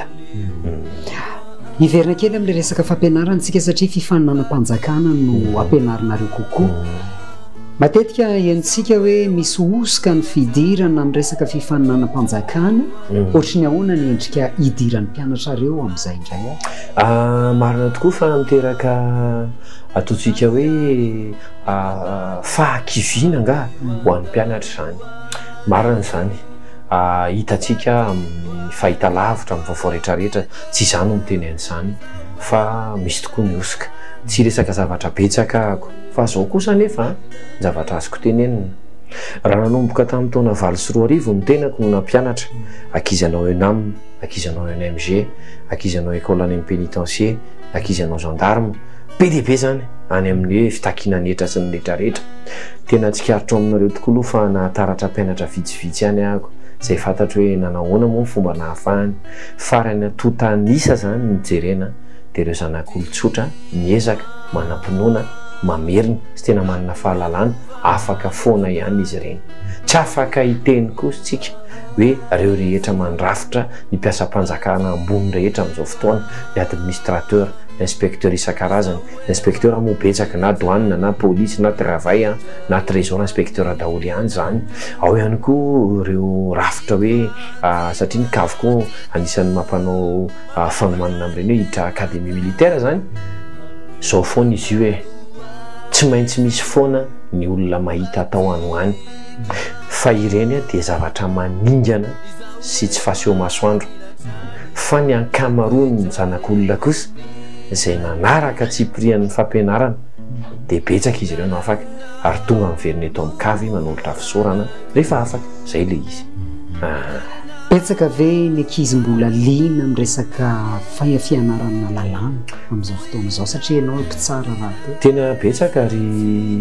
hiverina kely amin'ilay resaka fampianarana tsika satria fifaninanam-panjakana no ampianarinareo kokoa matetika entsika hoe misy osika ny fidirana amin'ny resaka fifaninanam-panjakana ohatry ny ahoana ny endrika hidiran'ny mpianatra reo amin'izay indray marina tokoa fa miteraka ataontsika hoe fahakiviana nga ho an'ny mpianatra zany marina zany hitatsika amin'ny fahita lavitra amin'ny vaovao rehetrarehetra tsy izany no miteny an'izany fa misy tokoa ny osika tsy resaka zavatra betsaka ako fa zao kosa nefa zavatra azoko tenenina raha nanomboka tamin'ny taona 24 ny tenako no nampianatra akizanao ENAM akizanao NMG akizanao école any pénitentiaire akizanao gendarme be dia be zany any amin'ny hoe fitakiana ny etra sy ny rehetrarehetra tena tsikaritra aminareo tokoa aloha fa nahataratra mpianatra vitsivitsy any ahako izay fantatro hoe nanahoana moa ny fomba nahafahany farany atotanisa zany nijerena dia ireo zanak'olon-tsotra miezaka manampinoana mamerina sy tena manana fahalalana afaka foana ihany izy ireny tsy afaka hiteny kosa tsika hoe reo rehetra mandrafitra ny mpiasam-panjakana ambony rehetra amin'izao fotoana ny administrateur inspecteur isan-karazany inspecteur mobetsaka na douane na police na travail na trésor inspecteur daholo ihany zany ao ihany koa reo rafitra hoe satria ny kavoko anisan'ny mampanao fanomanana amin'ireny hoe hiditra académie militaire zany zao foana izy io hoe tsy maintsy misy foana ny olona mahita atao anohany fa ireny dia zavatra maningana sy tsy faseho masoandro fa ny ankamaroany ny zanak'olona kosa izay nanaraka tsiprian'ny fampianarana dia betsaka izy ireo no afaka ary tonga miverina eto amin'ny kavy manolotra fisaorana rehefa afaka izay le izy. Betsaka ve ny ankizy mbola liana amin'ny resaka fianarana lalàna amin'izao fotoana izao satria ianao mpitsara raha tena betsaka ary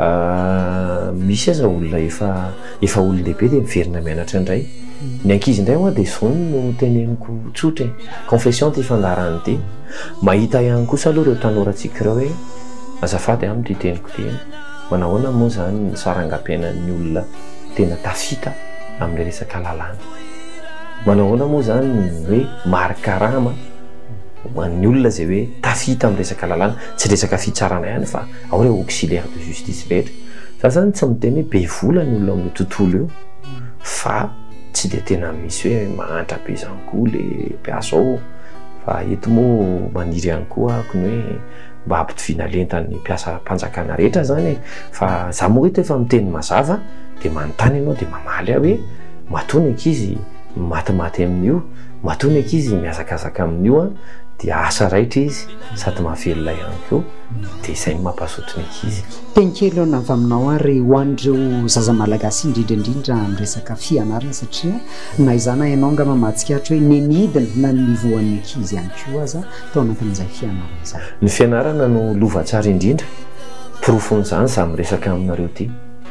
misy aza olona efa olon-dehibe dia miverina mianatra indray. Ny ankizy indray moa dia izao no teneniko tsotra confession ty fandarany ty mahita ihany kosa aloha ireo tanorantsika ireo hoe azafady amin'ny ty teniko ty manahoana moa zany ny sarangam-piainan'ny olona tena tafita amin'ny resaka lalàna. Manahoana moa zany hoe marikarama ny olona zay hoe tafita amin'ny resaka lalàna tsy resaka fitsarana ihany fa ao hoe auxiliaire de justice rehetra. Za zany tsy miteny hoe be vola ny olona amin'ny tontolo io fa tsy dia tena misy hoe mahantra be zany koa le mpiasa ao fa eto moa maniry ihany koa ako ny hoe mba hampitoviana lentany mpiasa mpanjakana rehetra zany fa za moa eto efa miteny mazava dia manontany ianao dia mamaly aho hoe matony ankizy matimaty amin'io matony ankizy miazakazaka amin'io dia asa raitra izy sady mahavelona ihany koa dia izay mampahazoto ny ankizy. Tenikely ao navy aminao ary ho an'ireo zaza malagasy indrindraindrindra amin'ny resaka fianarana satria na izana ianao nga mamatsika hoe nenidina na nivoan'ny ankizy ihany koa aza tao anatin'izay fianarana izay. Ny fianarana no lova tsara indrindra profon'izany za miresaka aminareo ty.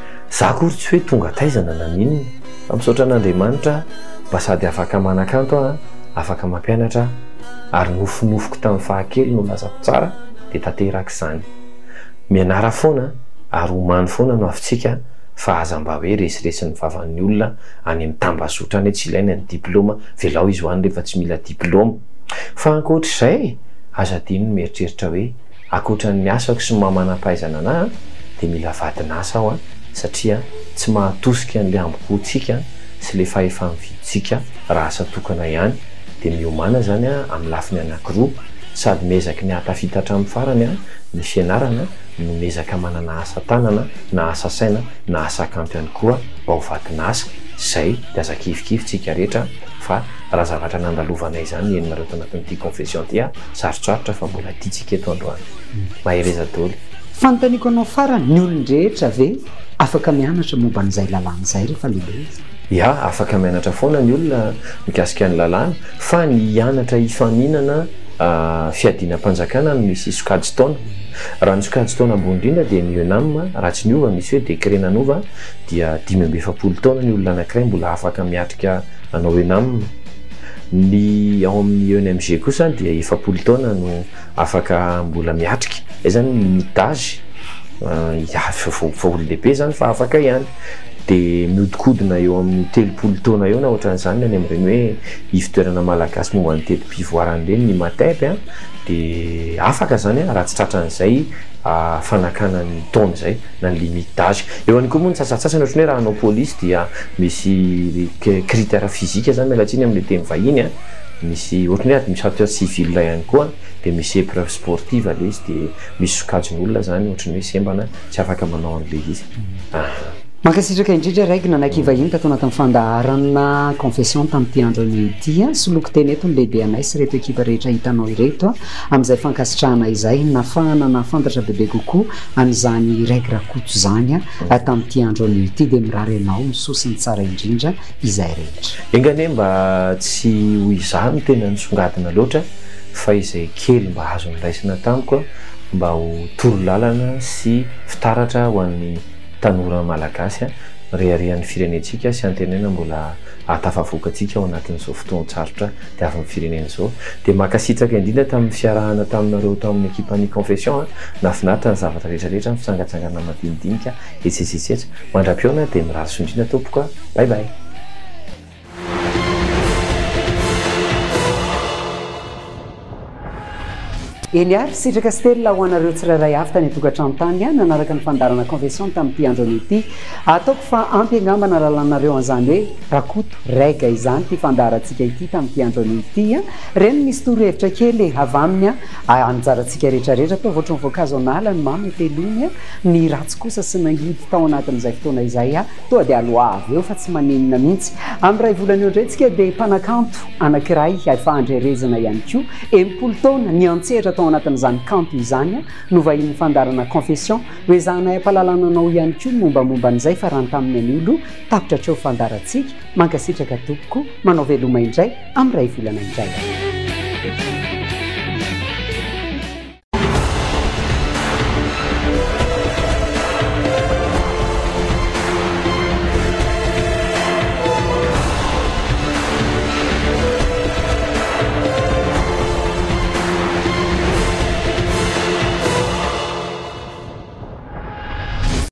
Za kory tsy hoe tonga taizana na ninona fa misaotra an'Andriamanitra mba sady afaka manakanto afaka mampianatra ary nofinofiko tamin'ny fahakely no lazako tsara dia tanteraka izany. Mianara foana ary omany foana no afintsika fa aza mba hoe resiresin'ny vavan'ny olona any amin'ny tambazotrany hoe tsy ilaina ny diplôma velao izy hoany rehefa tsy mila diplôma fa ankoatr'izay aza dino no mieritreritra hoe ankoatran'ny asako sy mamanam-pahaizana anahy dia mila vadinasa aho satria tsy mahatosika an'ilay ambikoantsika sy le fahefa-mividitsika raha asa tokana ihany dia miomana zany amin'ny lafiny anankiroa sady mezaka ny hatafitatra amin'ny farany ny fianarana no mezaka manana asa tanana na asa saina na asa kanto ihany koa mba ho vadinasa izay dia aza kifikifitsika rehetra fa raha zavatra nandalovanay zany enonareo to anatin'ity confession ty sarotsarotra fa mbola tiatsika eto androany mahereza daoly. Fanontaniako anao farany ny olon-drehetra ve afaka mianatra momba n'izay lalàna izay rehefa lehibe izy? Ya, afaka mianatra foana ny olona mikasika ny lalàna fa ny hianatra hifaninana fiadinam-panjakana no misy sokajy taona. Raha ny sokajy taona ambony indrindra dia ny UNAM raha tsy niova misy hoe décret nanova dia 570 taona ny olona anankiray mbola afaka miatrika anao UNAM. Ny ao amin'ny UNMG kosa dia 70 taona no afaka mbola miatrika. Izay zany ny limitage fa olon-dehibe zany fa afaka ihany. Dia miodikodina eo amin'ny 30 taona eo na ohatran'izany any amin'ireny hoe ivitoerana malagasy momba ny tetim-pivoaran'ireny ny matepy dia afaka zany raha tsy tratran'izay fanakana ny taona izay na ny limitage. Eo ihany koa moa ny sasatsasany ohatrany hoe raha anao polisy dia misy critère physique zany mialatsiny amin'ny teny vahiny misy ohatrany hoe administrateur civil ihany koa dia misy épreuve sportive le izy dia misy sokajin'olona zany ohatrany hoe sembana tsy afaka manao an'ilay izy. Mankasitraka indrindra raiky nanakivahiny tato anatin'ny fandaharana confession tamin'ity andro ity soloko teny eto ny lehibe anay sy reto ekipa rehetra hitanao ireto amin'izay fankasitrahana izay nafahana nafantatra bebe kokoa an'izany raiky rakoto zany tamin'ity andro ity dia mirary anao misosiny tsara indrindra izay rehetra. Engane mba tsy ho izany tena nisongadina loatra fa izay kely mba azo niraisina tamiko mba ho torolalana sy fitaratra ho an'ny tanora malagasy reharehan'ny firenentsika sy antenena mbola atafavoakatsika ao anatin'izao fotoana tsarotra dia avy ny firenena izao dia makasitraka indrindra tamin'ny fiarahana taminareo tamin'ny ekipan'ny confession nafinaritra ny zavatra rehetrarehetra ny fitsangatsangana madinidinika etsetsetsetra mandram-piona dia mirary sondrina tompoka bye bye. eny ary sitraka stela ho anareo tsirairay avy tany tokantrano tany a nanaraka ny fandarana confession tamin'ity androny ity ataoko fa ampy angambana lalanareo an'izany hoe rakoto raiga izany ty fandarantsika ity tamin'ity androny ity a reny misy torohevitra kely avy aminy a anjarantsika rehetrarehetra fa voatra ny voankazo anala ny mamy telony a ny ratsy kosa sy nangidy tao anatin'izay fotoana izay a toa dia aloha avy eo fa tsy manenina mihitsy amin'ny ray volana eo ndrayntsika dia mpanakanto anankiray efa andrerezana ihany koa empolo taona ny antsehatra tao anatin'izany kanto izany a novahin'ny fandarana confession hoe zahanay ampalalananao ihany koa mombamomba an'izay fa raha ny tamin'ny an'olo tapitra treo fandarantsika mankasitraka tompoko manao veloma indray amin'ny ray volana indray